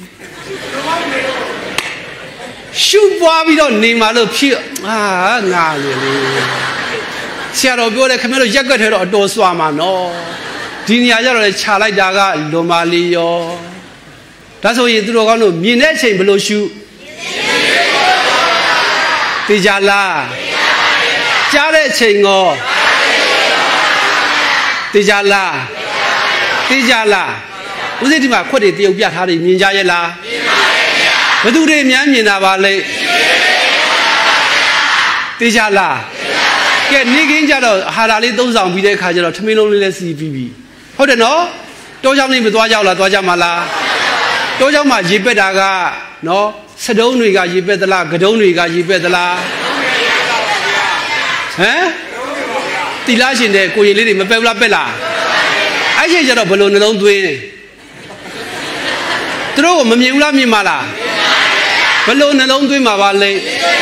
Shoot Bobby don't name my little pure. Ah, nah, really. Seattle go to Camilo Jacket or Doswama, no. Dinia Chala Daga, Lomalio. That's why you do on no Minette below shoe. Tijala Jare Chingo Tijala Tijala. Was it my quality of Yahari Ninjayala? But do they mean in our lake? Tijala. Get Niggin Jado, Harali, those on Vide Kajal, Tamino Less C P B. How do you know? Dojam with Wajala, Dojamala. Dojama Jipedaga, no? Sedoniga Jipetala, Gadoniga Jipetala. Eh? Tilash in there, Kuili, Mapella Bella. I say you're a balloon alone doing. Throw Mamula Mimala. Balloon alone doing my valley.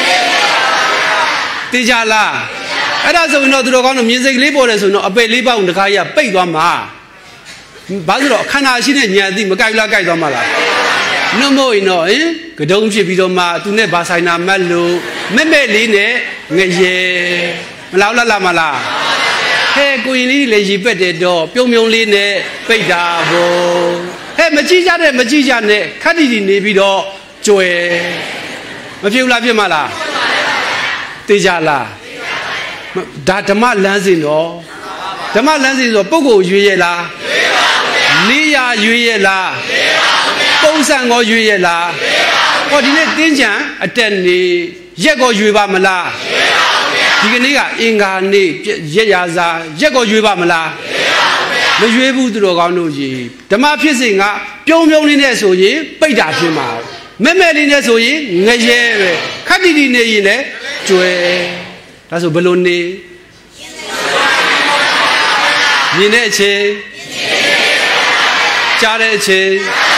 Tijala. And as we know, the Rogan music laborers who know a bay liba on the Kaya, paid one ma. Bazro, Kana, she didn't the Makala Gaidamala. No more, you know, eh? Don't you be on ma to Nebasina Malu, Memeline, Naye, Laula Lamala. Hey, Queenie, lazy better door, Pyongline, Pedavo. Hey, Majija, Majija, Kadidi Nebido, Joy. Mafula Mala. Tijala. Datama Lanzino. Dama Lanzino, Pogo Yuyela. Lia Yuyela. Bosango Yuyela. What in it, Dinja, attend the Yego Yubamala. Digniga, Ingani, Yaza, Yego Yubamala. The Yubu Droganoji. Dama Pisinga, Pyongyong Peda Pima. Memelinazoyi, Naye, Kadidi Nene, Joy. That's a balloon. Nineche Chareche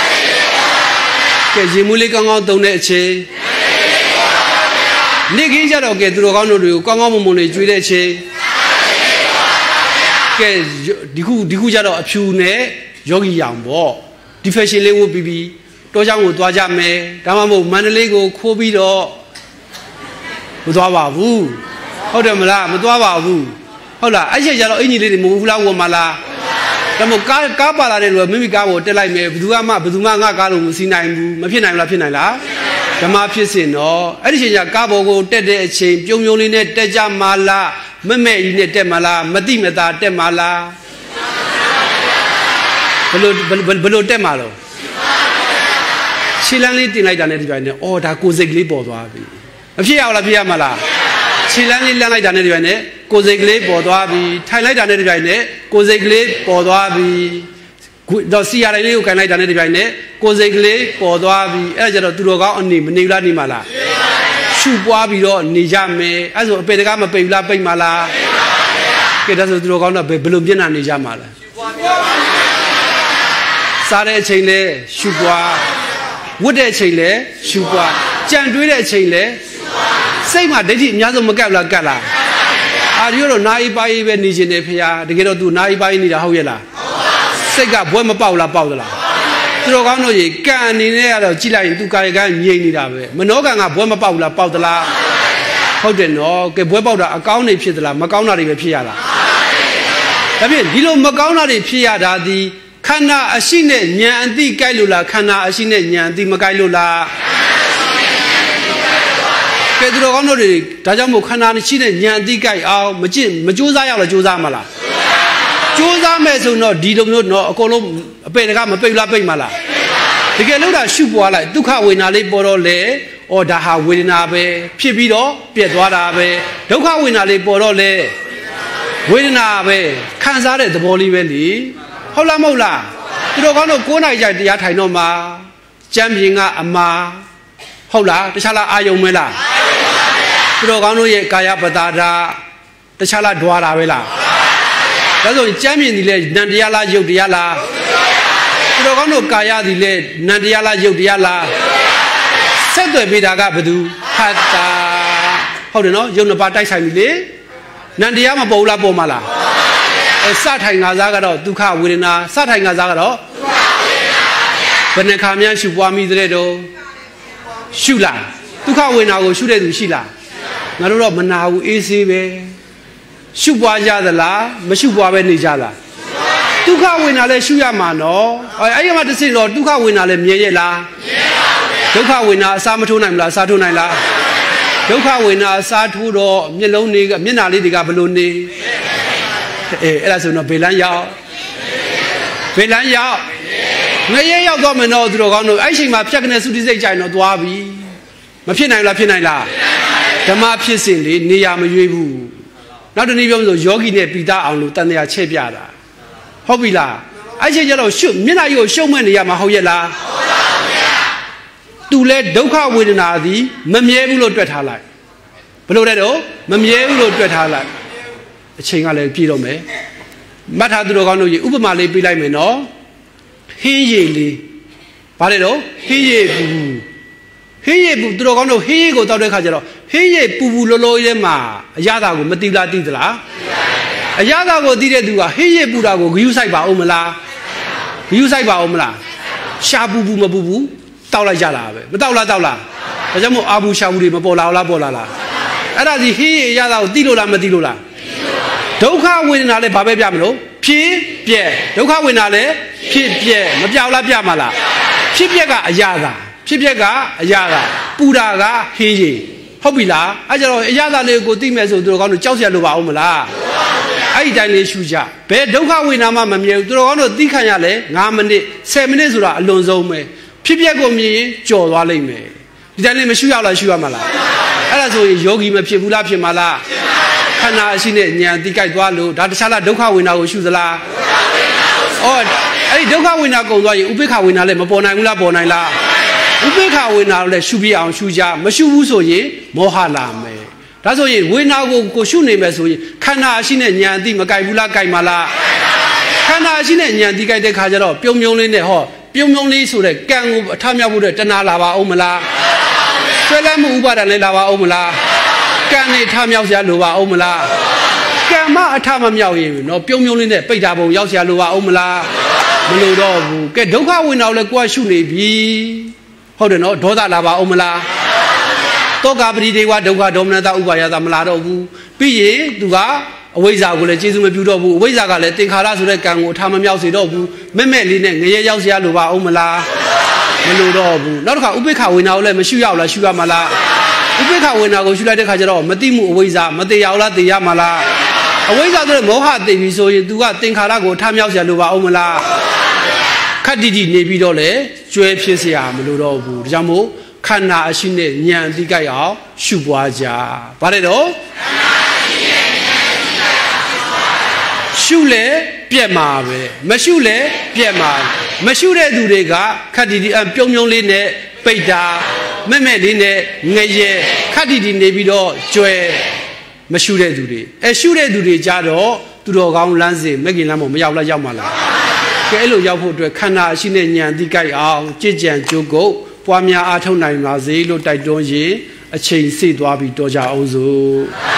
Kajimulika Doneche Niki Jaro get Drogano, Kangomone, Judeche Diku Dikujaro, a pune, Yogi Yambo, Defacile would be Dojamo, Dwajame, Damamo, Manalego, Kobido, Udwabu, Hodamala, Mudwabu. Hola, I say you're any little Mula Womala. The Moka Kapala, Mimica, tell I may Buduma, Buduma, Galu, Sina, Mapina, Lapina. The Mapisin, no. I say your Cabo, Tede, Chain, Jomuline, Teja Mala, Meme, Temala, Madimeta, Temala. Below Temalo. She landed in like an oh, that goes a glibo. A few hours of Yamala. She landed like an Edivane, goes a glib or Dwabi, Thailand and Edivane, goes a glib or Dwabi. The C R A can like an Edivane, goes a glib or Dwabi, Ezra Turoga on him, Nila Nimala. Shubwabi, Nijame, as a Pedagama Payla Paymala. Get us a Drogana, Belubian and Nijamala. Sare Chile, Shubwa, Wood Chile, Shubwa, Chandre Chile. Say my daddy, Yazo Magala Gala. Are you nai by even Nijinepia, the ghetto do nai by Nida Hoyela? Sega, Buema Paula Paula. Drogano, can in air, Chila in Tukagan, Yenida, Monoganga, Buema Paula Paula. How do you know? Get Bueba, a county Pidla, Macauna Piala. I mean, below Macauna Piada, the Kana Asine, Nyanti Kailula, Kana Asine, Nyanti Macailula. Pedro Honori, Tajamo Kanan, Chile, Yandikai, our Majin, Majuza, Juzamala. Juza Meso, no, Dido, no, a column, a Pedagama, Pela Pemala. The Galuda Shupwala, Duka Winale Borole, or Daha Winabe, Pibido, Pietuarabe, Duka Winale Borole, Winabe, Kansare, the Boliveli, Holamola, Drogano Kona Yatainoma, Jaminga Ama, Hola, the Shala Ayomela. Drogano ye Kaya Badada, the Chala Dwara Vela. That's all Jamin the leg, Nandiala Yodiala. Drogano Kaya the leg, Nandiala Yodiala. ဆက်သွယ်ပေးတာကဘယ်သူဖတ်တာဟုတ်တယ်နော်ယုံနှစ်ပါးတိုက်ဆိုင်ပြီလေနန္တရားမပေါ်ဘူးလားပေါ်မလားအဲစထိုင်ငါစားကတော့ဒုက္ခဝေဒနာစထိုင်ငါစားကတော့ဒုက္ခဝေဒနာဘယ်နှခါများရှုပွားမိတဲ့တော့ရှုလားဒုက္ခဝေဒနာကိုရှုတဲ့သူရှိလားငါတို့တော့မနာဘူးအေးဆေးပဲရှုပွားကြသလားမရှုပွားပဲနေကြလားဒုက္ခဝေဒနာလည်းရှုရမှာနော်အဲ့ဒီမှာတစ်စိတော့ဒုက္ခဝေဒနာလည်းမြဲရဲ့လားမြဲပါဘူးဒုက္ခဝေဒနာအစားမထိုးနိုင်ဘူးလားအစားထိုးနိုင်လားဒုက္ခဝေဒနာအစားထိုးတော့မျက်လုံးတွေကမျက်နှာလေးတွေကဘယ်လိုနေအေးအဲ့ဒါဆိုတော့ဘေလန်းရောက်ဘေလန်းရောက်ငရဲရောက်တော့မယ်တော့သူတော်ကောင်းတို့အဲ့ချိန်မှာဖြတ်ကနေသုတိစိတ်ကြိုင်တော့သွားပြီမဖြစ်နိုင်လားဖြစ်နိုင်လားဓမ္မဖြစ်စဉ်လေနေရာမရွေးဘူးနောက်တနည်းပြောလို့ယောဂီနဲ့ပိတာအောင်လို့တန်တရားချဲ့ပြတာဟုတ်ပြီလားအဲ့ချိန်ကျတော့ရှုမျက်နှာကြီးကိုရှုံမဲ့နေရမှာဟုတ်ရဲ့လားဟုတ်ပါဘူးဗျာသူလဲဒုက္ခဝေဒနာသည်မမြဲဘူးလို့တွက်ထားလိုက်ဘယ်လိုလဲတော့မမြဲဘူးလို့တွက်ထားလိုက်အချိန်ကလည်းပြည့်တော့မယ်မှတ်ထားသူတော်ကောင်းတို့ရေဥပမာလေးပြလိုက်မယ်နော်ဟင်းရည်လေးဗါလေတော့ဟင်းရည်ပူဟင်းရည်ပူသူတော်ကောင်းတို့ဟင်းရည်ကိုတောက်တဲ့ခါကျတော့ဟင်းရည်ပူပူလောလောရဲမှာအရသာကိုမတိလားတိသလားအရသာကိုသိတဲ့သူကဟင်းရည်ပူတာကိုဂယုဆိုင်ပါအောင်မလားဂယုဆိုင်ပါအောင်မလားရှာပူပူမပူပူတောက်လိုက်ကြတာပဲမတောက်လားတောက်လားဒါကြောင့်မို့အာဘူးရှာဘူးတွေမပေါ်လာလားပေါ်လာလားအဲ့ဒါဒီဟင်းရည်အရသာကိုသိလို့လားမသိလို့လားဒုက္ခဝေဒနာလည်းဘာပဲပြမလို့ဖြစ်ပြက်ဒုက္ခဝေဒနာလည်းဖြစ်ပြက်မပြောက်လားပြမှာလားဖြစ်ပြက်ကအရာသာဖြစ်ပြက်ကအရာသာပူတာကဟင်းရည်ဟုတ်ပြီလားအဲ့ကြတော့အရာသာလေးကိုသိမဲ့ဆိုသူတို့ကောင်းတို့ကြောက်ရလို့ပါအောင်မလားအဲ့ဒီတိုင်းလေးရှုကြဘယ်ဒုက္ခဝေဒနာမှမမြဲဘူးသူတို့ကောင်းတို့သိခံရလဲငါးမိနစ်ဆယ်မိနစ်ဆိုတာအလွန်ဆုံးပဲဖြစ်ပြက်ကိုမြင်ရင်ကြော်သွားလိမ့်မယ်ဒီတိုင်းလေးမရှုရလားရှုရမှာလားအဲ့ဒါဆိုရင်ယောဂီမဖြစ်ဘူးလားဖြစ်မှာလားခန္ဓာအရှိနဲ့ဉာဏ်တိကြိုက်သွားလို့ဒါတခြားလားဒုက္ခဝေဒနာကိုရှုသလားအော်အဲ့ဒီဒုက္ခဝေဒနာကုန်သွားရင်ဥပိ္ပခဝေဒနာလည်းမပေါ်နိုင်ဘူးလားပေါ်နိုင်လားဥပိ္ပခဝေဒနာလည်းရှုပြအောင်ရှုကြမရှုဘူးဆိုရင်မောဟလာမယ်ဒါဆိုရင်ဝေဒနာကိုကိုရှုနေမယ်ဆိုရင်ခန္ဓာအရှိနဲ့ဉာဏ်တိမကြိုက်ဘူးလားကြိုက်မှာလားခန္ဓာအရှိနဲ့ဉာဏ်တိကြိုက်တဲ့ခါကျတော့ပြုံပြုံလေးနဲ့ဟောပြုံပြုံလေးဆိုတဲ့ကံကိုအထမြောက်ဖို့တဲ့တဏှာလာပါအောင်မလားဆွဲလန်းမှုဥပါဒံလည်းလာပါအောင်မလားကံနေထမြောက်စရာလိုပါအောင်မလားကံမအထမမြောက်ရင်နော်ပြုံးပြုံးလေးနဲ့ပိတ်တာပုံရောက်စရာလိုပါအောင်မလားမလိုတော့ဘူးကဲဒုက္ခဝေဒနာကိုလည်းကိုယ်ကရှုနေပြီဟုတ်တယ်နော်ဒေါသလာပါအောင်မလားတောကပရိဒေဝဒုက္ခဒေါမနတဥပါယသမလာတော့ဘူးပြီးရင်သူကအဝိဇ္ဇာကိုလည်းကျေစုမပြုတော့ဘူးအဝိဇ္ဇာကလည်းသင်္ခါရဆိုတဲ့ကံကိုအထမမြောက်စေတော့ဘူးမဲ့မဲ့လေးနဲ့ငရဲရောက်စရာလိုပါအောင်မလားမလိုတော့ဘူးနောက်တစ်ခါဥပိ္ပခဝေဒနာကိုလည်းမရှုရအောင်လားရှုရမှာလားဥပိ္ပခဝေဒနာကိုရှုလိုက်တဲ့ခါကျတော့မတိမှုအဝိဇ္ဇာမတေရအောင်လားတေရမှာလားအဝိဇ္ဇာဆိုတဲ့မောဟသိပြီဆိုရင် तू ကသင်္ခါရကိုထမြောက်စရာလိုပါအောင်မလားခက်တိတိနေပြီးတော့လေကျွဲဖြစ်စရာမလိုတော့ဘူးဒါကြောင့်မို့ခန္ဓာအရှိနဲ့ဉာဏ်သိကြအောင်ရှုပွားကြဗါတယ်တော့ရှုလေပြက်မှာပဲမရှုလေပြက်မှာမရှုတဲ့သူတွေကခက်တိတိအပြုံးပြုံးလေးနဲ့ပိတ်တာမဲ့မဲ့လေးနဲ့ငရဲခက်တိတိနေပြီးတော့ကျွဲမရှုတဲ့သူတွေအဲရှုတဲ့သူတွေကြတော့သူတော်ကောင်းလမ်းစဉ်မကင်လမ်းပေါ်မရောက်လားရောက်မှာလားကဲအဲ့လိုရောက်ဖို့အတွက်ခန္ဓာအရှိနဲ့ဉာဏ်သိကြအောင်ကြည်ကြံကြိုးကုပ်ပွားများအားထုတ်နိုင်ပါစေလို့တိုက်တွန်းရင်အချိန်စေ့သွားပြီးတော်ကြအောင်စို့